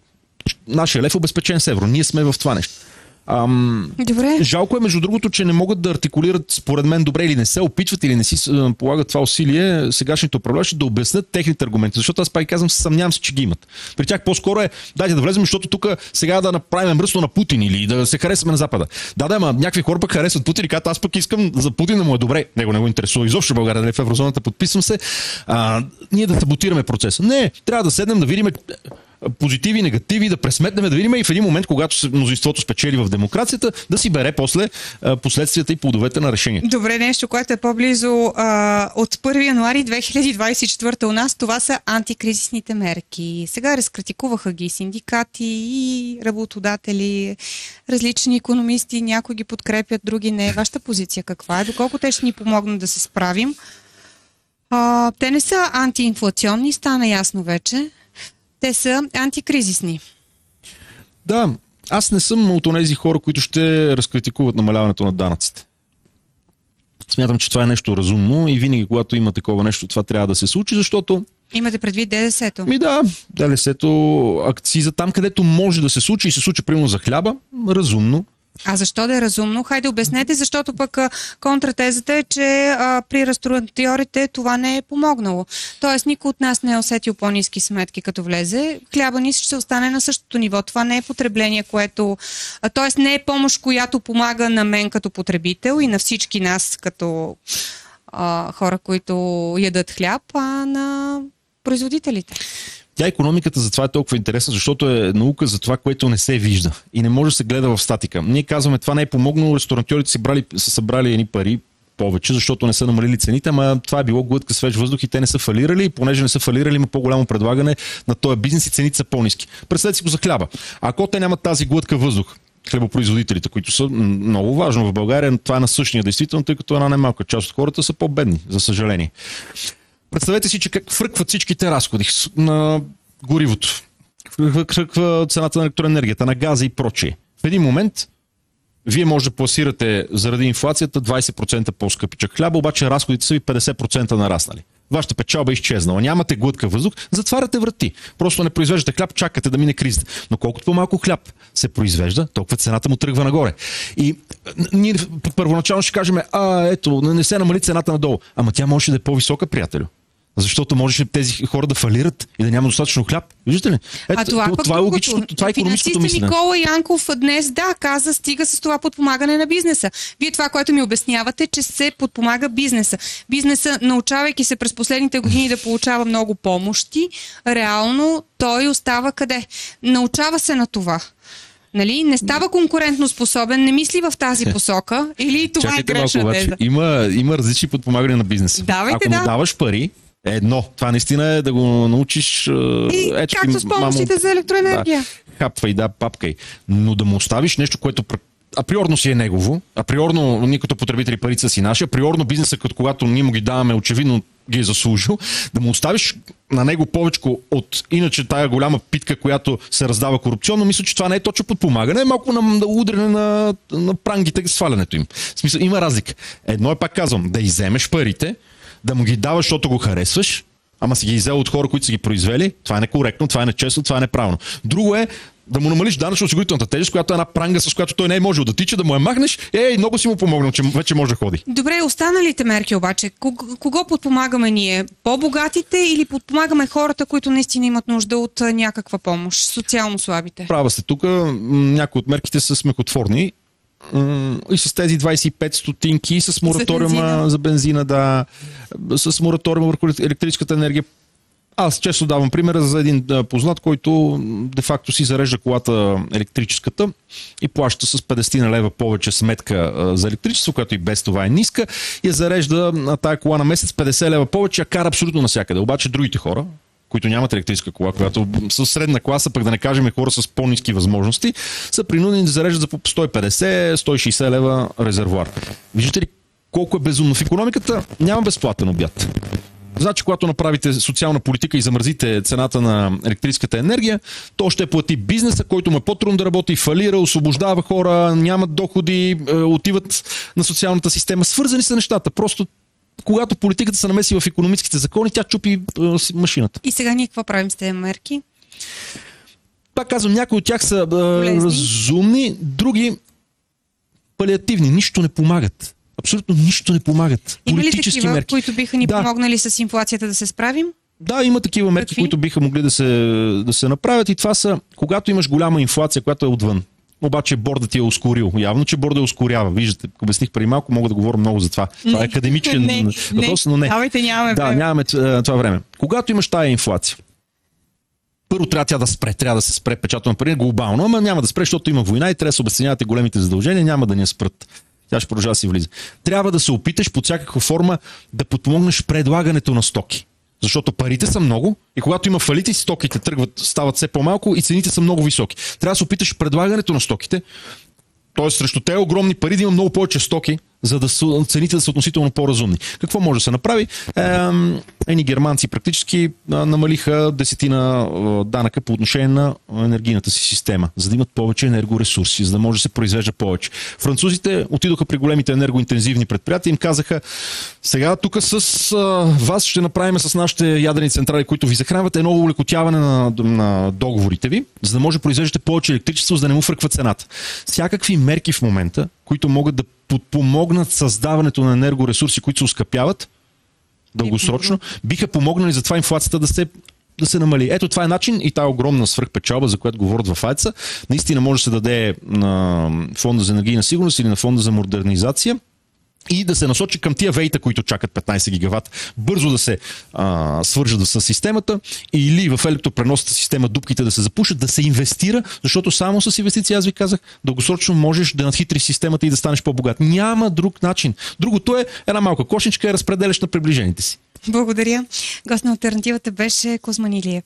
Нашия лев е обезпечен с евро. Ние сме в това нещо. Ам, добре. Жалко е, между другото, че не могат да артикулират според мен добре или не се опитват или не си полагат това усилие сегашните управляващи да обяснят техните аргументи, защото аз пак казвам, съмнявам се, че ги имат. При тях по-скоро е, дайте да влезем, защото тук сега да направим мръсно на Путин или да се харесваме на Запада. Да, да, ама някакви хора пък харесват Путин и казват, аз пък искам за Путин да му е добре. Него не го интересува изобщо България, нали в еврозоната, подписвам се. А, ние да саботираме процеса. Не, трябва да седнем да видим позитиви, негативи, да пресметнем, да видим и в един момент, когато мнозинството спечели в демокрацията, да си бере после а, последствията и плодовете на решението. Добре, нещо, което е по-близо а, от първи януари две хиляди двадесет и четвърта у нас, това са антикризисните мерки. Сега разкритикуваха ги синдикати и работодатели, различни икономисти, някои ги подкрепят, други не. Вашата позиция каква е? Доколко те ще ни помогнат да се справим? А, те не са антиинфлационни, стана ясно вече. Те са антикризисни. Да, аз не съм от тези хора, които ще разкритикуват намаляването на данъците. Смятам, че това е нещо разумно и винаги, когато има такова нещо, това трябва да се случи, защото... Имате предвид ДДС-то? Ми да, ДДС-то, акциза, там където може да се случи и се случи примерно за хляба, разумно. А защо да е разумно? Хайде обяснете, защото пък а, контратезата е, че а, при ресторантьорите това не е помогнало. Тоест никой от нас не е усетил по-ниски сметки като влезе. Хляба ни ще остане на същото ниво. Това не е потребление, което... А, тоест не е помощ, която помага на мен като потребител и на всички нас като а, хора, които ядат хляб, а на производителите. Тя икономиката затова е толкова интересна, защото е наука за това, което не се вижда и не може да се гледа в статика. Ние казваме, това не е помогнало, ресторантьорите си брали, са събрали едни пари повече, защото не са намалили цените, ама това е било глътка свеж въздух и те не са фалирали и понеже не са фалирали, има по-голямо предлагане на този бизнес и цените са по-ниски. Представете си го за хляба. Ако те нямат тази глътка въздух, хлебопроизводителите, които са много важно в България, това е насъщния действително, тъй като една немалка част от хората са по-бедни, за съжаление. Представете си, че как фръкват всичките разходи на горивото, фръква цената на електроенергията, на газа и прочие. В един момент вие може да пласирате заради инфлацията двадесет процента по-скъпичък хляба, обаче разходите са ви петдесет процента нараснали. Вашата печалба е изчезнала. Нямате глътка въздух, затваряте врати. Просто не произвеждате хляб, чакате да мине кризата. Но колкото по-малко хляб се произвежда, толкова цената му тръгва нагоре. И ние първоначално ще кажем, а ето, не се намали цената надолу. Ама тя може да е по-висока, приятелю. Защото можеше тези хора да фалират и да няма достатъчно хляб. Виждате ли? Ето, а това, това, това е логичното, това е икономическото мислене. Никола Янков днес, да, каза, стига с това подпомагане на бизнеса. Вие това, което ми обяснявате, че се подпомага бизнеса. Бизнеса, научавайки се през последните години да получава много помощи, реално той остава къде? Научава се на това. Нали? Не става конкурентно способен, не мисли в тази посока или това Чакайте е грешна малко, теза? Има, има различни подпомагания на бизнеса. Давайте, Ако да. му даваш пари, едно. Това наистина е да го научиш... И ето, както с помощите мамо, за електроенергия. Да, хапвай, да, папкай. Но да му оставиш нещо, което априорно си е негово, априорно ние като потребители парите са си наши, априорно бизнеса, като когато ние му ги даваме, очевидно ги е заслужил, да му оставиш на него повече от иначе тая голяма питка, която се раздава корупционно, мисля, че това не е точно подпомагане, е малко на удряне на, на прангите, свалянето им. В смисъл, има разлика. Едно е, пак казвам, да иземеш парите, да му ги даваш, защото го харесваш, ама си ги изел от хора, които са ги произвели, това е некоректно, това е нечестно, това е неправилно. Друго е да му намалиш данъчно-осигурителната тежест, която е една пранга, с която той не е можел да тича, да му я махнеш, ей, много си му помогнал, че вече може да ходи. Добре, останалите мерки обаче, кого, кого подпомагаме ние? По-богатите или подпомагаме хората, които наистина имат нужда от някаква помощ, социално слабите? Права сте тук, някои от мерките са смехотворни. И с тези двадесет и пет стотинки, с мораториума за бензина, за бензина да, с мораториума върху електрическата енергия. Аз често давам примера за един познат, който де-факто си зарежда колата електрическата и плаща с петдесет лева повече сметка за електричество, която и без това е ниска, и я зарежда на тая кола на месец петдесет лева повече, я кара абсолютно навсякъде. Обаче другите хора, които нямат електрическа кола, която са средна класа, пък да не кажем хора с по-ниски възможности, са принудени да зареждат за по сто и петдесет до сто и шейсет лева резервуар. Виждате ли колко е безумно? В икономиката няма безплатен обяд. Значи, когато направите социална политика и замразите цената на електрическата енергия, то ще плати бизнеса, който му е по-трудно да работи, фалира, освобождава хора, нямат доходи, отиват на социалната система. Свързани са нещата. Просто когато политиката се намеси в икономическите закони, тя чупи машината. И сега ние какво правим с тези мерки? Пак казвам, някои от тях са Полезни. разумни, други палиативни. Нищо не помагат. Абсолютно нищо не помагат. Има ли Политически такива, мерки, които биха ни да. помогнали с инфлацията да се справим? Да, има такива мерки, Какви? които биха могли да се, да се направят, и това са, когато имаш голяма инфлация, която е отвън. Обаче бордът ти е ускорил. Явно, че бордът ускорява. Виждате, обясних преди малко, мога да говоря много за това. Това е академичен не, въпрос, но не. Давайте, нямаме да, време. нямаме това време. Когато имаш тая инфлация, първо трябва тя да спре, трябва да се спре печатано на пари глобално, ама няма да спре, защото има война и трябва да се обесценявате големите задължения, няма да ни я спрат. Тя ще продължава да си влиза. Трябва да се опиташ под всякаква форма да подпомогнеш предлагането на стоки. Защото парите са много и когато има фалити, стоките тръгват, стават все по-малко и цените са много високи. Трябва да се опиташ предлагането на стоките, т.е. срещу тези огромни пари да има много повече стоки, за да са, цените да са относително по-разумни. Какво може да се направи? Едни германци практически а, намалиха десетина а, данъка по отношение на енергийната си система, за да имат повече енергоресурси, за да може да се произвежда повече. Французите отидоха при големите енергоинтензивни предприятия и им казаха: сега тук с а, вас ще направим с нашите ядрени централи, които ви захранват, едно улекотяване на, на договорите ви, за да може да произвеждате повече електричество, за да не му фръква цената. Всякакви мерки в момента, които могат да подпомогнат създаването на енергоресурси, които се оскъпяват дългосрочно, биха помогнали за това инфлацията да се, да се намали. Ето това е начин и тая огромна свръхпечалба, за която говорят в АЕЦ-а, наистина може да се даде на Фонда за енергийна сигурност или на Фонда за модернизация и да се насочи към тия вейта, които чакат петнайсет гигават, бързо да се а, свържат с системата или в електропреносната система дупките да се запушат, да се инвестира, защото само с инвестиции, аз ви казах, дългосрочно можеш да надхитриш системата и да станеш по-богат. Няма друг начин. Другото е една малка кошничка и разпределяш на приближените си. Благодаря. Гост на алтернативата беше Кузман Илиев.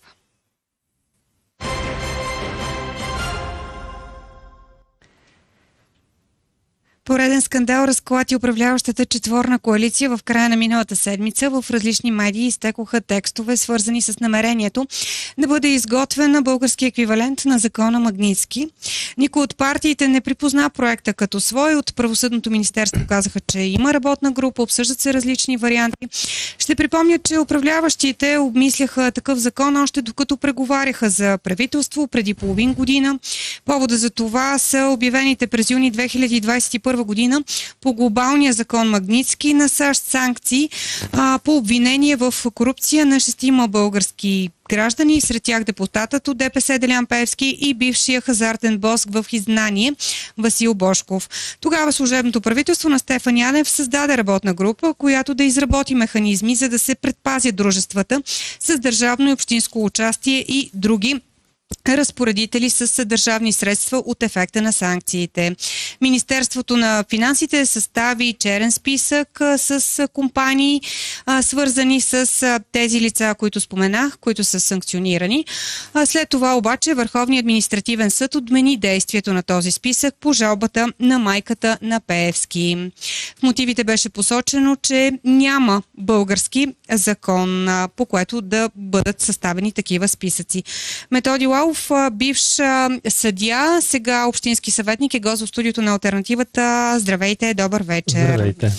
Пореден скандал разклати управляващата четворна коалиция в края на миналата седмица. В различни медии изтекоха текстове, свързани с намерението да бъде изготвен български еквивалент на закона Магнитски. Никой от партиите не припозна проекта като свой. От Правосъдното министерство казаха, че има работна група, обсъждат се различни варианти. Ще припомня, че управляващите обмисляха такъв закон още докато преговаряха за правителство преди половин година. Повода за това са обявените през юни две хиляди двайсет и първа година по глобалния закон Магнитски на САЩ санкции а, по обвинение в корупция на шестима български граждани, сред тях депутатът от ДПС Делян Пеевски и бившия хазартен бос в изгнание Васил Божков. Тогава служебното правителство на Стефан Янев създаде работна група, която да изработи механизми, за да се предпазят дружествата с държавно и общинско участие и други разпоредители с държавни средства от ефекта на санкциите. Министерството на финансите състави черен списък с компании, свързани с тези лица, които споменах, които са санкционирани. След това обаче Върховният административен съд отмени действието на този списък по жалбата на майката на Пеевски. В мотивите беше посочено, че няма български закон, по което да бъдат съставени такива списъци. Методи Лаов, бивш съдия, сега общински съветник, е гост в студиото на алтернативата. Здравейте, добър вечер. Здравейте.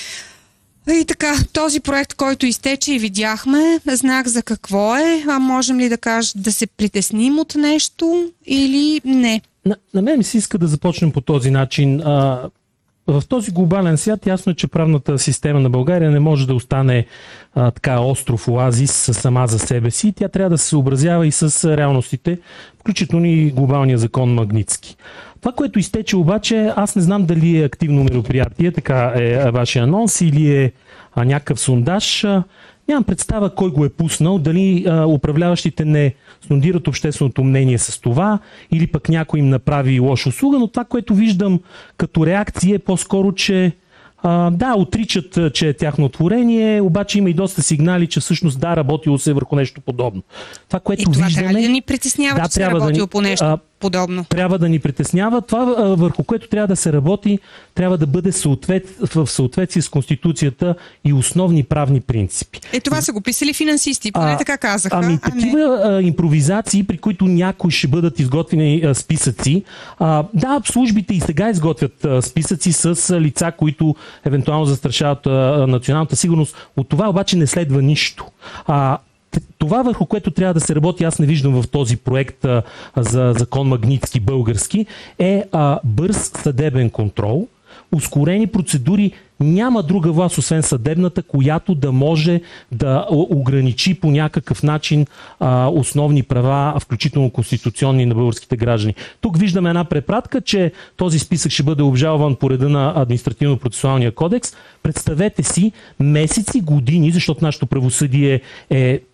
И така, този проект, който изтече и видяхме, знак за какво е? А можем ли да кажем да се притесним от нещо или не? На, на мен ми се иска да започнем по този начин. А, в този глобален свят ясно е, че правната система на България не може да остане а, така остров, оазис сама за себе си. Тя трябва да се съобразява и с реалностите, включително и глобалния закон Магнитски. Това, което изтече обаче, аз не знам дали е активно мероприятие, така е вашия анонс, или е а, някакъв сондаж. А, нямам представа кой го е пуснал, дали а, управляващите не сондират общественото мнение с това, или пък някой им направи лоша услуга, но това, което виждам като реакция е по-скоро, че А, да, отричат, че е тяхно творение, обаче има и доста сигнали, че всъщност да, работило се върху нещо подобно. Това, което и това виждаме, трябва да ни притеснява, да, че се е работило да ни, по нещо а, подобно. Трябва да ни притеснява. Това, върху което трябва да се работи, трябва да бъде съответ, в съответствие с Конституцията и основни правни принципи. Е, това са го писали финансисти, поне а, така казаха. Ами, а такива а, импровизации, при които някои ще бъдат изготвени а, списъци. А, да, службите и сега изготвят а, списъци с а, лица, които евентуално застрашават а, националната сигурност. От това обаче не следва нищо. А, Това, върху което трябва да се работи, аз не виждам в този проект а, за закон Магнитски български, е а, бърз съдебен контрол, ускорени процедури. Няма друга власт, освен съдебната, която да може да ограничи по някакъв начин а, основни права, включително конституционни, на българските граждани. Тук виждаме една препратка, че този списък ще бъде обжалван по реда на административно-процесуалния кодекс. Представете си месеци, години, защото нашето правосъдие е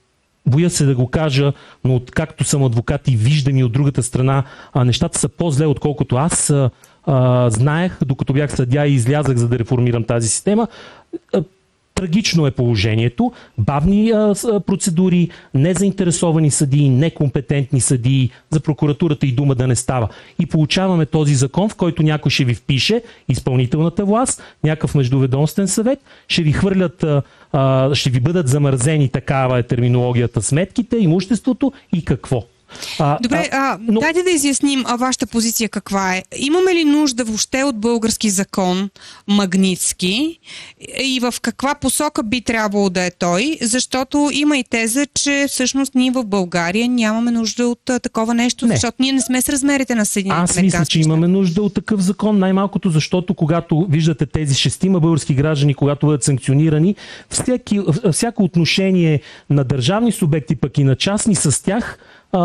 боя се да го кажа, но както съм адвокат и виждам и от другата страна, а, нещата са по-зле, отколкото аз а, а, знаех, докато бях съдия и излязах, за да реформирам тази система. А, Трагично е положението. Бавни а, процедури, незаинтересовани съдии, некомпетентни съдии, за прокуратурата и дума да не става. И получаваме този закон, в който някой ще ви впише, изпълнителната власт, някакъв междуведомствен съвет, ще ви хвърлят, а, ще ви бъдат замързени, такава е терминологията, сметките, имуществото и какво. А, Добре, а, но... дайте да изясним а, вашата позиция каква е. Имаме ли нужда въобще от български закон Магнитски и в каква посока би трябвало да е той? Защото има и теза, че всъщност ние в България нямаме нужда от а, такова нещо, не. Защото ние не сме с размерите на Съединените американски щати. Аз мисля, че имаме нужда от такъв закон, най-малкото защото когато виждате тези шестима български граждани, когато бъдат санкционирани, всеки, всяко отношение на държавни субекти, пък и на частни с тях,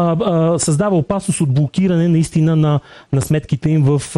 създава опасност от блокиране наистина на, на сметките им в,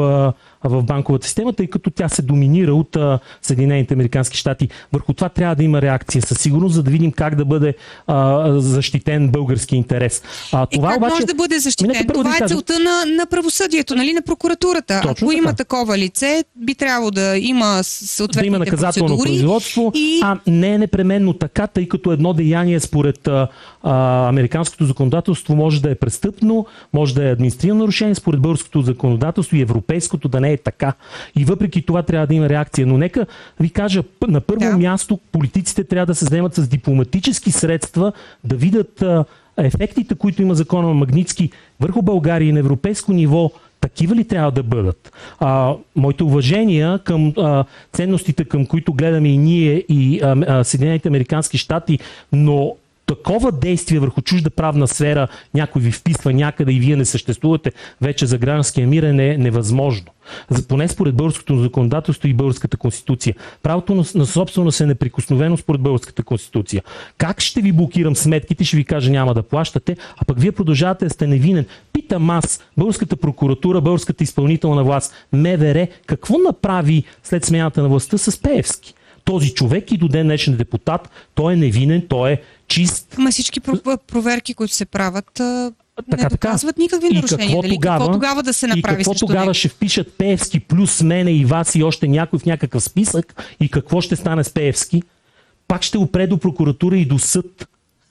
в банковата система, тъй като тя се доминира от Съединените американски щати. Върху това трябва да има реакция със сигурност, за да видим как да бъде а, защитен български интерес. А, това и как обаче... може да бъде защитен? Това е целта на, на правосъдието, нали, на прокуратурата. Точно Ако така. Има такова лице, би трябвало да има съответните да има наказателно производство, и... а не е непременно така, тъй като едно деяние според а, а, американското законодателство може да е престъпно, може да е административно нарушение, според българското законодателство и европейското да не е така. И въпреки това трябва да има реакция. Но нека ви кажа, на първо да. място политиците трябва да се заемат с дипломатически средства, да видят а, ефектите, които има закона на Магнитски върху България и на европейско ниво. Такива ли трябва да бъдат? А, моите уважения към а, ценностите, към които гледаме и ние, и а, а, Съединените американски щати, но такова действие върху чужда правна сфера, някой ви вписва някъде и вие не съществувате вече за гражданския мир, е не, невъзможно. За, поне според българското законодателство и българската конституция. Правото на, на собственост е неприкосновено според българската конституция. Как ще ви блокирам сметките, ще ви кажа няма да плащате, а пък вие продължавате да сте невинен. Питам аз, българската прокуратура, българската изпълнителна власт, МВР, какво направи след смяната на властта с Пеевски? Този човек и до ден днешен депутат, той е невинен, той е чист. Ама всички проверки, които се правят, така, не доказват никакви и нарушения. Какво, дали? тогава, какво тогава да се направи? И какво тогава него? Ще впишат Пеевски плюс мене и вас и още някой в някакъв списък? И какво ще стане с Пеевски? Пак ще опре до прокуратура и до съд.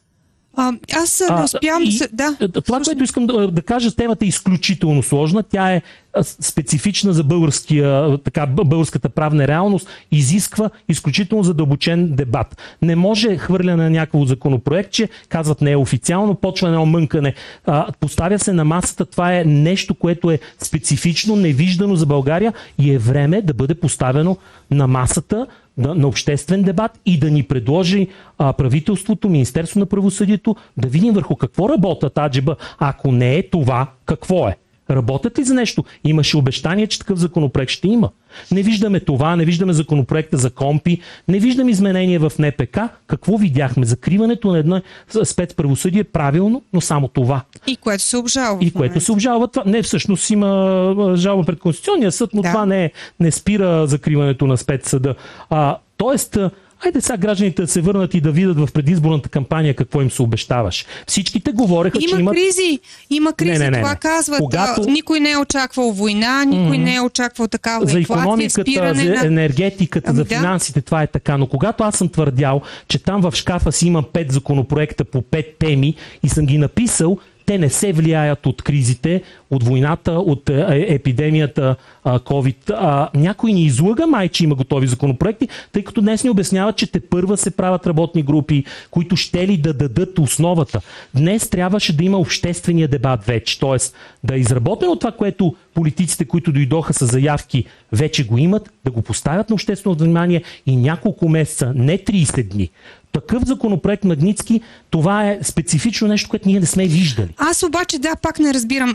А, аз не успявам да се... Да, това, което искам да, да кажа, темата е изключително сложна. Тя е специфична за българския, така, българската правна реалност, изисква изключително задълбочен дебат. Не може хвърляне на някакво законопроект, че казват не е официално, почва едно мънкане. А, поставя се на масата, това е нещо, което е специфично, невиждано за България и е време да бъде поставено на масата на, на обществен дебат и да ни предложи а, правителството, Министерство на правосъдието, да видим върху какво работят аджеба. Ако не е това, какво е? Работят ли за нещо? Имаше обещание, че такъв законопроект ще има. Не виждаме това, не виждаме законопроекта за компи, не виждаме изменения в Н П К. Какво видяхме? Закриването на едно спецправосъдие правилно, но само това. И което се обжалва. И което се обжалва. Това. Не, всъщност има жалба пред Конституционния съд, но да. това не, не спира закриването на спецсъда. А, тоест, айде сега гражданите да се върнат и да видят в предизборната кампания какво им се обещаваш. Всичките говореха, има че имат... Кризи, има кризи, не, не, не, това казват. Когато... Никой не е очаквал война, никой mm-hmm. не е очаквал такава за инфлация, икономиката, за на... енергетиката, за да. финансите, това е така. Но когато аз съм твърдял, че там в шкафа си имам пет законопроекта по пет теми и съм ги написал, те не се влияят от кризите, от войната, от епидемията COVID. А, някой ни излъга, май, че има готови законопроекти, тъй като днес ни обясняват, че те първа се правят работни групи, които ще ли да дадат основата. Днес трябваше да има обществения дебат вече, т.е. да е изработено това, което политиците, които дойдоха с заявки, вече го имат, да го поставят на обществено внимание и няколко месеца, не трийсет дни. Такъв законопроект Магнитски, това е специфично нещо, което ние не сме виждали. Аз обаче, да, пак не разбирам, за да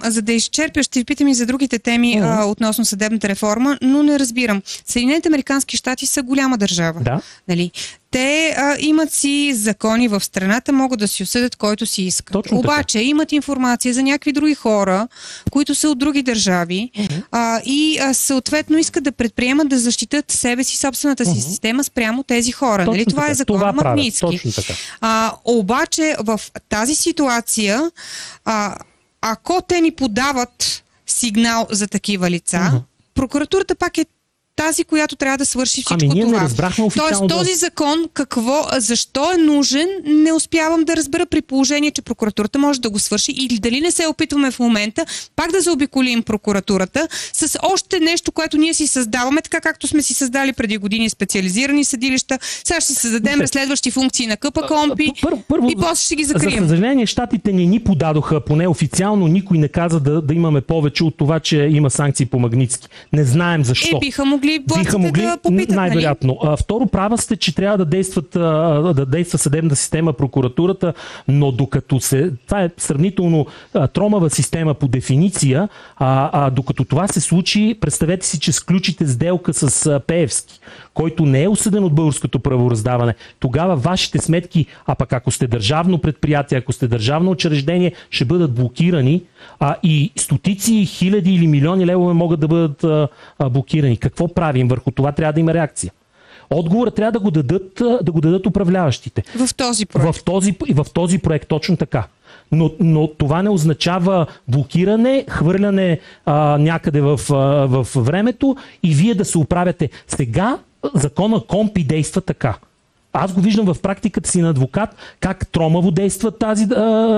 изчерпя, ще ви питам и за другите теми mm-hmm. а, относно съдебната реформа, но не разбирам. Съединените американски щати са голяма държава. Да. Нали? Те а, имат си закони в страната, могат да си осъдят който си искат. Точно Обаче така. Имат информация за някакви други хора, които са от други държави mm-hmm. а, и а, съответно искат да предприемат да защитат себе си, собствената си mm-hmm. система спрямо тези хора. Нали? Това така. е закон Магнитски. Точно така. А, обаче в тази ситуация, а, ако те ни подават сигнал за такива лица, mm-hmm. прокуратурата пак е тази, която трябва да свърши всичко ами, ние това. Не разбрахме официално. Тоест този закон, какво, защо е нужен, не успявам да разбера, при положение, че прокуратурата може да го свърши, или дали не се опитваме в момента пак да заобиколим прокуратурата с още нещо, което ние си създаваме, така както сме си създали преди години специализирани съдилища. Сега ще си създадем разследващи функции на КПКОНПИ първо, първо, и после ще ги закрием. За съжаление, щатите не ни подадоха, поне официално никой не каза да, да имаме повече от това, че има санкции по Магнитски. Не знаем защо. Е, биха могли Биха могли, да попитат, най-вероятно. Нали? Второ, права сте, че трябва да действат, да действа съдебната система, прокуратурата, но докато се... Това е сравнително тромава система по дефиниция, а, а докато това се случи, представете си, че сключите сделка с Пеевски, който не е осъден от българското правораздаване. Тогава вашите сметки, а пък ако сте държавно предприятие, ако сте държавно учреждение, ще бъдат блокирани, а, и стотици, хиляди или милиони левове могат да бъдат а, а, блокирани. Какво правим? Върху това трябва да има реакция. Отговорът трябва да го дадат, да го дадат управляващите. В този проект. В този, в този проект, точно така. Но, но това не означава блокиране, хвърляне а, някъде в, а, в времето и вие да се оправяте. Сега закона КОНПИ действа така. Аз го виждам в практиката си на адвокат, как тромаво действа тази,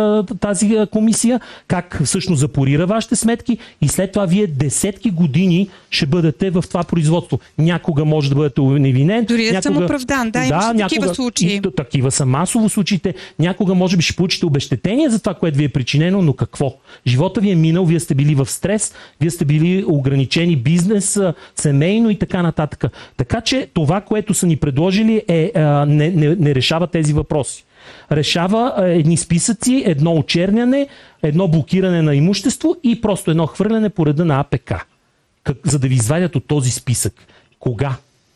тази комисия, как всъщност запорира вашите сметки и след това вие десетки години ще бъдете в това производство. Някога може да бъдете невинен. Дори да някога... съм оправдан, да, имаше някога... такива случаи. И, такива са масово случаите. Някога може би ще получите обезщетение за това, което ви е причинено, но какво? Живота ви е минал, вие сте били в стрес, вие сте били ограничени бизнес, семейно и така нататък. Така че това, което са ни предложили е Не, не, не решава тези въпроси. Решава а, едни списъци, едно очерняне, едно блокиране на имущество и просто едно хвърляне по реда на АПК. Как, за да ви извадят от този списък. Кога?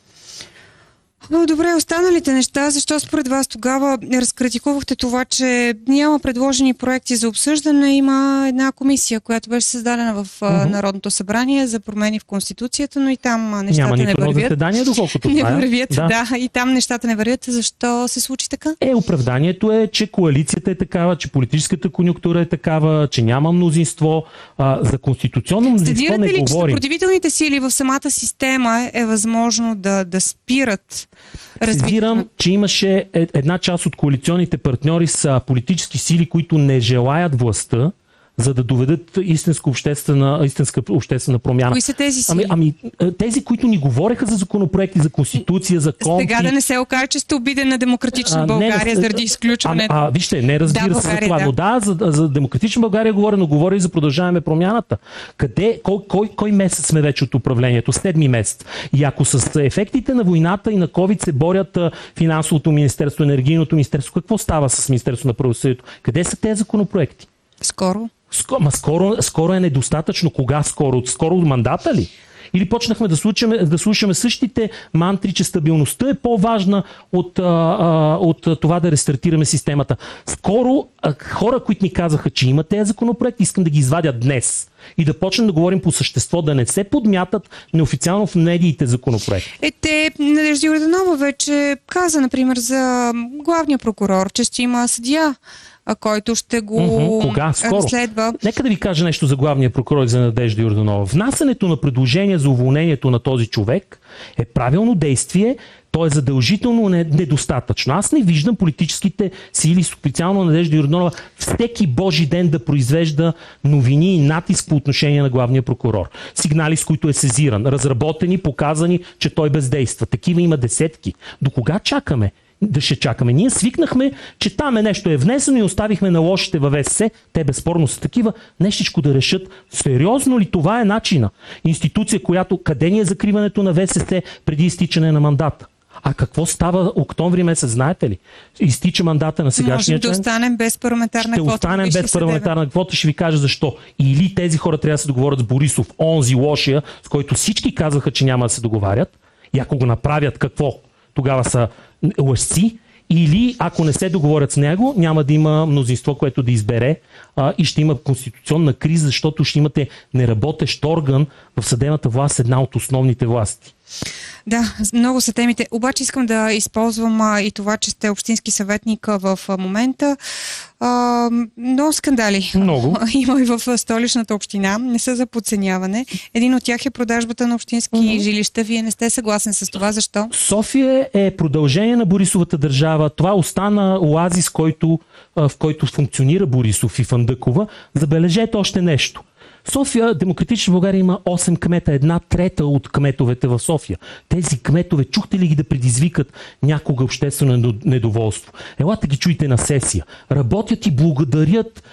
Но добре, останалите неща, защо според вас тогава разкритикувахте това, че няма предложени проекти за обсъждане, има една комисия, която беше създадена в uh-huh. Народното събрание за промени в Конституцията, но и там нещата няма не вървят. Заседание, доколкото не това е. вървят, да. да, и там нещата не вървят. Защо се случи така? Е, оправданието е, че коалицията е такава, че политическата конюнктура е такава, че няма мнозинство. А, за конституционно мнозинство не ли, говорим. Че съпротивителните сили в самата система е възможно да, да спират Сезирам, че имаше една част от коалиционните партньори са политически сили, които не желаят властта, за да доведат истинска обществена, истинска обществена промяна. Кои са тези сили? Ами, ами тези, които ни говореха за законопроекти, за конституция, за КОНПИ. Сега да не се окаже, че сте обиден на Демократична България не, заради изключването. А, а, вижте, не разбира да, се България, за това, да. но да, за, за Демократична България говоря, но говоря и за Продължаваме промяната. Къде, кой, кой, кой месец сме вече от управлението? Седми месец. И ако с ефектите на войната и на ковид се борят финансовото министерство, енергийното министерство, какво става с Министерството на правосъдието? Къде са тези законопроекти? Скоро. Скоро, ма скоро, скоро е недостатъчно. Кога скоро? От скоро от мандата ли? Или почнахме да слушаме, да слушаме същите мантри, че стабилността е по-важна от, а, а, от това да рестартираме системата. Скоро а, хора, които ни казаха, че има тези законопроекти, искам да ги извадят днес. И да почнем да говорим по същество, да не се подмятат неофициално в медиите законопроекти. Е, те, Надежда Йорданова вече каза, например, за главния прокурор, че ще има съдия, който ще го mm-hmm. Кога? Скоро. разследва. Нека да ви кажа нещо за главния прокурор за Надежда Йорданова. Внасянето на предложение за уволнението на този човек е правилно действие, то е задължително недостатъчно. Аз не виждам политическите сили, специално Надежда Йорданова, всеки божи ден да произвежда новини и натиск по отношение на главния прокурор. Сигнали, с които е сезиран, разработени, показани, че той бездейства. Такива има десетки. До кога чакаме? Да ще чакаме. Ние свикнахме, че там е нещо е внесено и оставихме на лошите във ВСС. Те безспорно са такива. Нещичко да решат. Сериозно ли това е начина? Институция, която къде ни е закриването на ВСС преди изтичане на мандата? А какво става октомври месец, знаете ли? Изтича мандата на сегашния член. Може да останем без парламентарна ще квота. Ще останем без парламентарна квота, ще ви кажа защо. Или тези хора трябва да се договорят с Борисов, онзи лошия, с който всички казваха, че няма да се договарят. И ако го направят, какво? Тогава са лъжци. Или ако не се договорят с него, няма да има мнозинство, което да избере а, и ще има конституционна криза, защото ще имате неработещ орган в съдебната власт, една от основните власти. Да, много са темите. Обаче искам да използвам а, и това, че сте общински съветник в а, момента. А, много скандали. Много. Има и в столичната община. Не са за подценяване. Един от тях е продажбата на общински mm-hmm. жилища. Вие не сте съгласен с това. Защо? София е продължение на Борисовата държава. Това остана оазис, който, в който функционира Борисов и Фандъкова. Забележете още нещо. София, Демократична България има осем кмета, една трета от кметовете в София. Тези кметове, чухте ли ги да предизвикат някога обществено недоволство? Елате ги чуйте на сесия. Работят и благодарят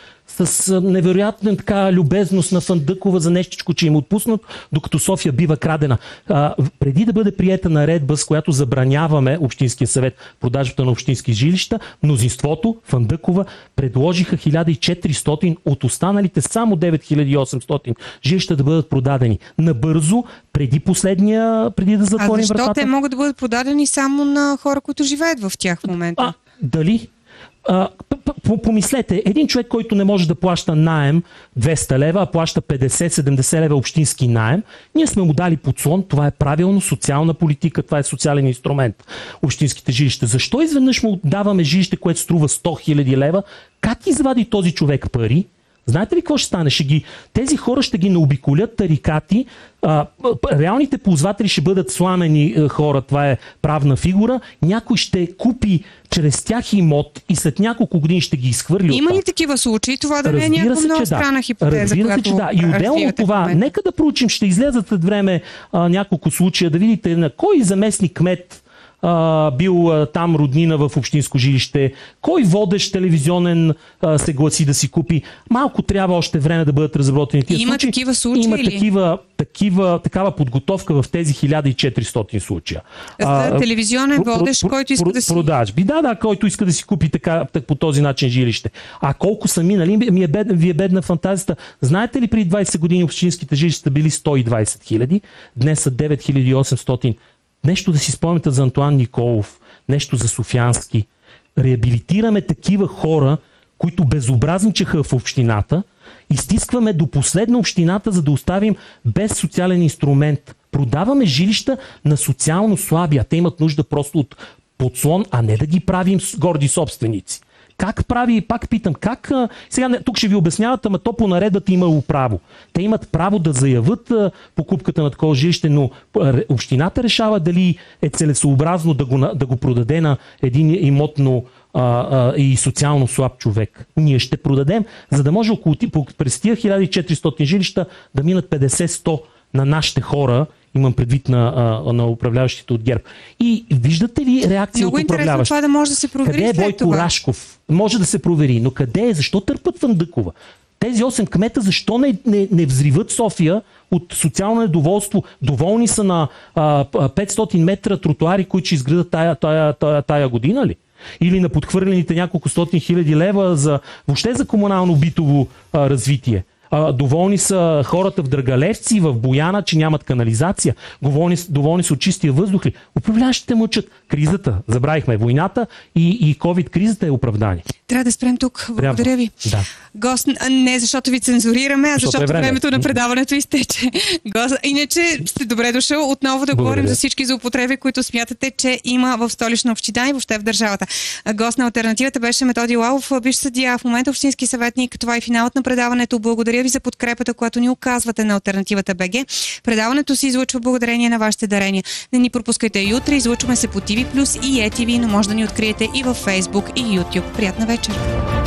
с невероятна така любезност на Фандъкова за нещичко, че им отпуснат, докато София бива крадена. А, преди да бъде приета наредба, с която забраняваме Общинския съвет продажбата на общински жилища, мнозинството, Фандъкова, предложиха хиляда и четиристотин от останалите само девет хиляди и осемстотин жилища да бъдат продадени набързо, преди последния, преди да затворим вратата. А защо те могат да бъдат продадени само на хора, които живеят в тях в момента? А, дали? А, помислете, един човек, който не може да плаща наем двеста лева, а плаща петдесет-седемдесет лева общински наем, ние сме му дали подслон, това е правилно, социална политика, това е социален инструмент. Общинските жилища. Защо изведнъж му даваме жилище, което струва сто хиляди лева? Как извади този човек пари? Знаете ли какво ще стане? Ще ги, тези хора ще ги наобиколят тарикати, а, реалните ползватели ще бъдат сламени а, хора, това е правна фигура, някой ще купи чрез тях имот и след няколко години ще ги изхвърли. Има ли такива случаи? Това да не е някаква много странна хипотеза, Разбира се, че да. И отделно това, нека да проучим, ще излязат след време а, няколко случая, да видите на кой заместник кмет Uh, бил uh, там роднина в общинско жилище, кой водещ телевизионен uh, се гласи да си купи. Малко трябва още време да бъдат разработени тия Има случаи. такива случаи Има или? такива, такива, такава подготовка в тези хиляда и четиристотин случая. Uh, телевизионен водещ, про, който иска про, да си... Продажби. Да, да, който иска да си купи така, так, по този начин жилище. А колко са минали? Ми е бедна, ви е бедна фантазията. Знаете ли, преди двайсет години общинските жилища били сто и двайсет хиляди, днес са девет хиляди и осемстотин. Нещо да си спомните за Антоан Николов, нещо за Софиянски. Реабилитираме такива хора, които безобразничаха в общината, изтискваме до последна общината, за да оставим без социален инструмент. Продаваме жилища на социално слаби, а те имат нужда просто от подслон, а не да ги правим горди собственици. Как прави, пак питам, как... Сега тук ще ви обясняват, ама то по наредбата имало право. Те имат право да заявят покупката на такова жилище, но общината решава дали е целесообразно да го, да го продаде на един имотно а, а, и социално слаб човек. Ние ще продадем, за да може около през тия хиляда и четиристотин жилища да минат петдесет-сто на нашите хора, имам предвид на, на управляващите от ГЕРБ. И виждате ли реакция Много от управляващите? Много интересно това да може да се провери. Къде е Бойко това? Рашков? Може да се провери, но къде е? Защо търпат Фандъкова? Тези осем кмета защо не, не, не взриват София от социално недоволство? Доволни са на а, петстотин метра тротуари, които ще изградат тая, тая, тая, тая година ли? Или на подхвърлените няколко стотин хиляди лева за, въобще за комунално-битово а, развитие? А, доволни са хората в Драгалевци, в Бояна, че нямат канализация. Доволни, доволни са от чистия въздух ли? Управляващите мълчат. Кризата, забравихме, войната и, и COVID-кризата е оправдание. Трябва да спрем тук. Благодаря Трябва. ви. Да. Гост, не защото ви цензурираме, а защото, защото е време. времето на предаването изтече. Гост, иначе сте добре дошъл отново да Благодаря. говорим за всички злоупотреби, които смятате, че има в Столична община и въобще в държавата. Гост на Алтернативата беше Методи Лалов, бивш съдия, в момента общински съветник. Това е финалът на предаването. Благодаря ви за подкрепата, която ни оказвате на Алтернативата БГ. Предаването се излъчва благодарение на вашите дарения. Не ни пропускайте и утре. Излъчваме се по Ти Ви Плюс и Е Ти Ви, но може да ни откриете и във Facebook и YouTube. Приятна вечер!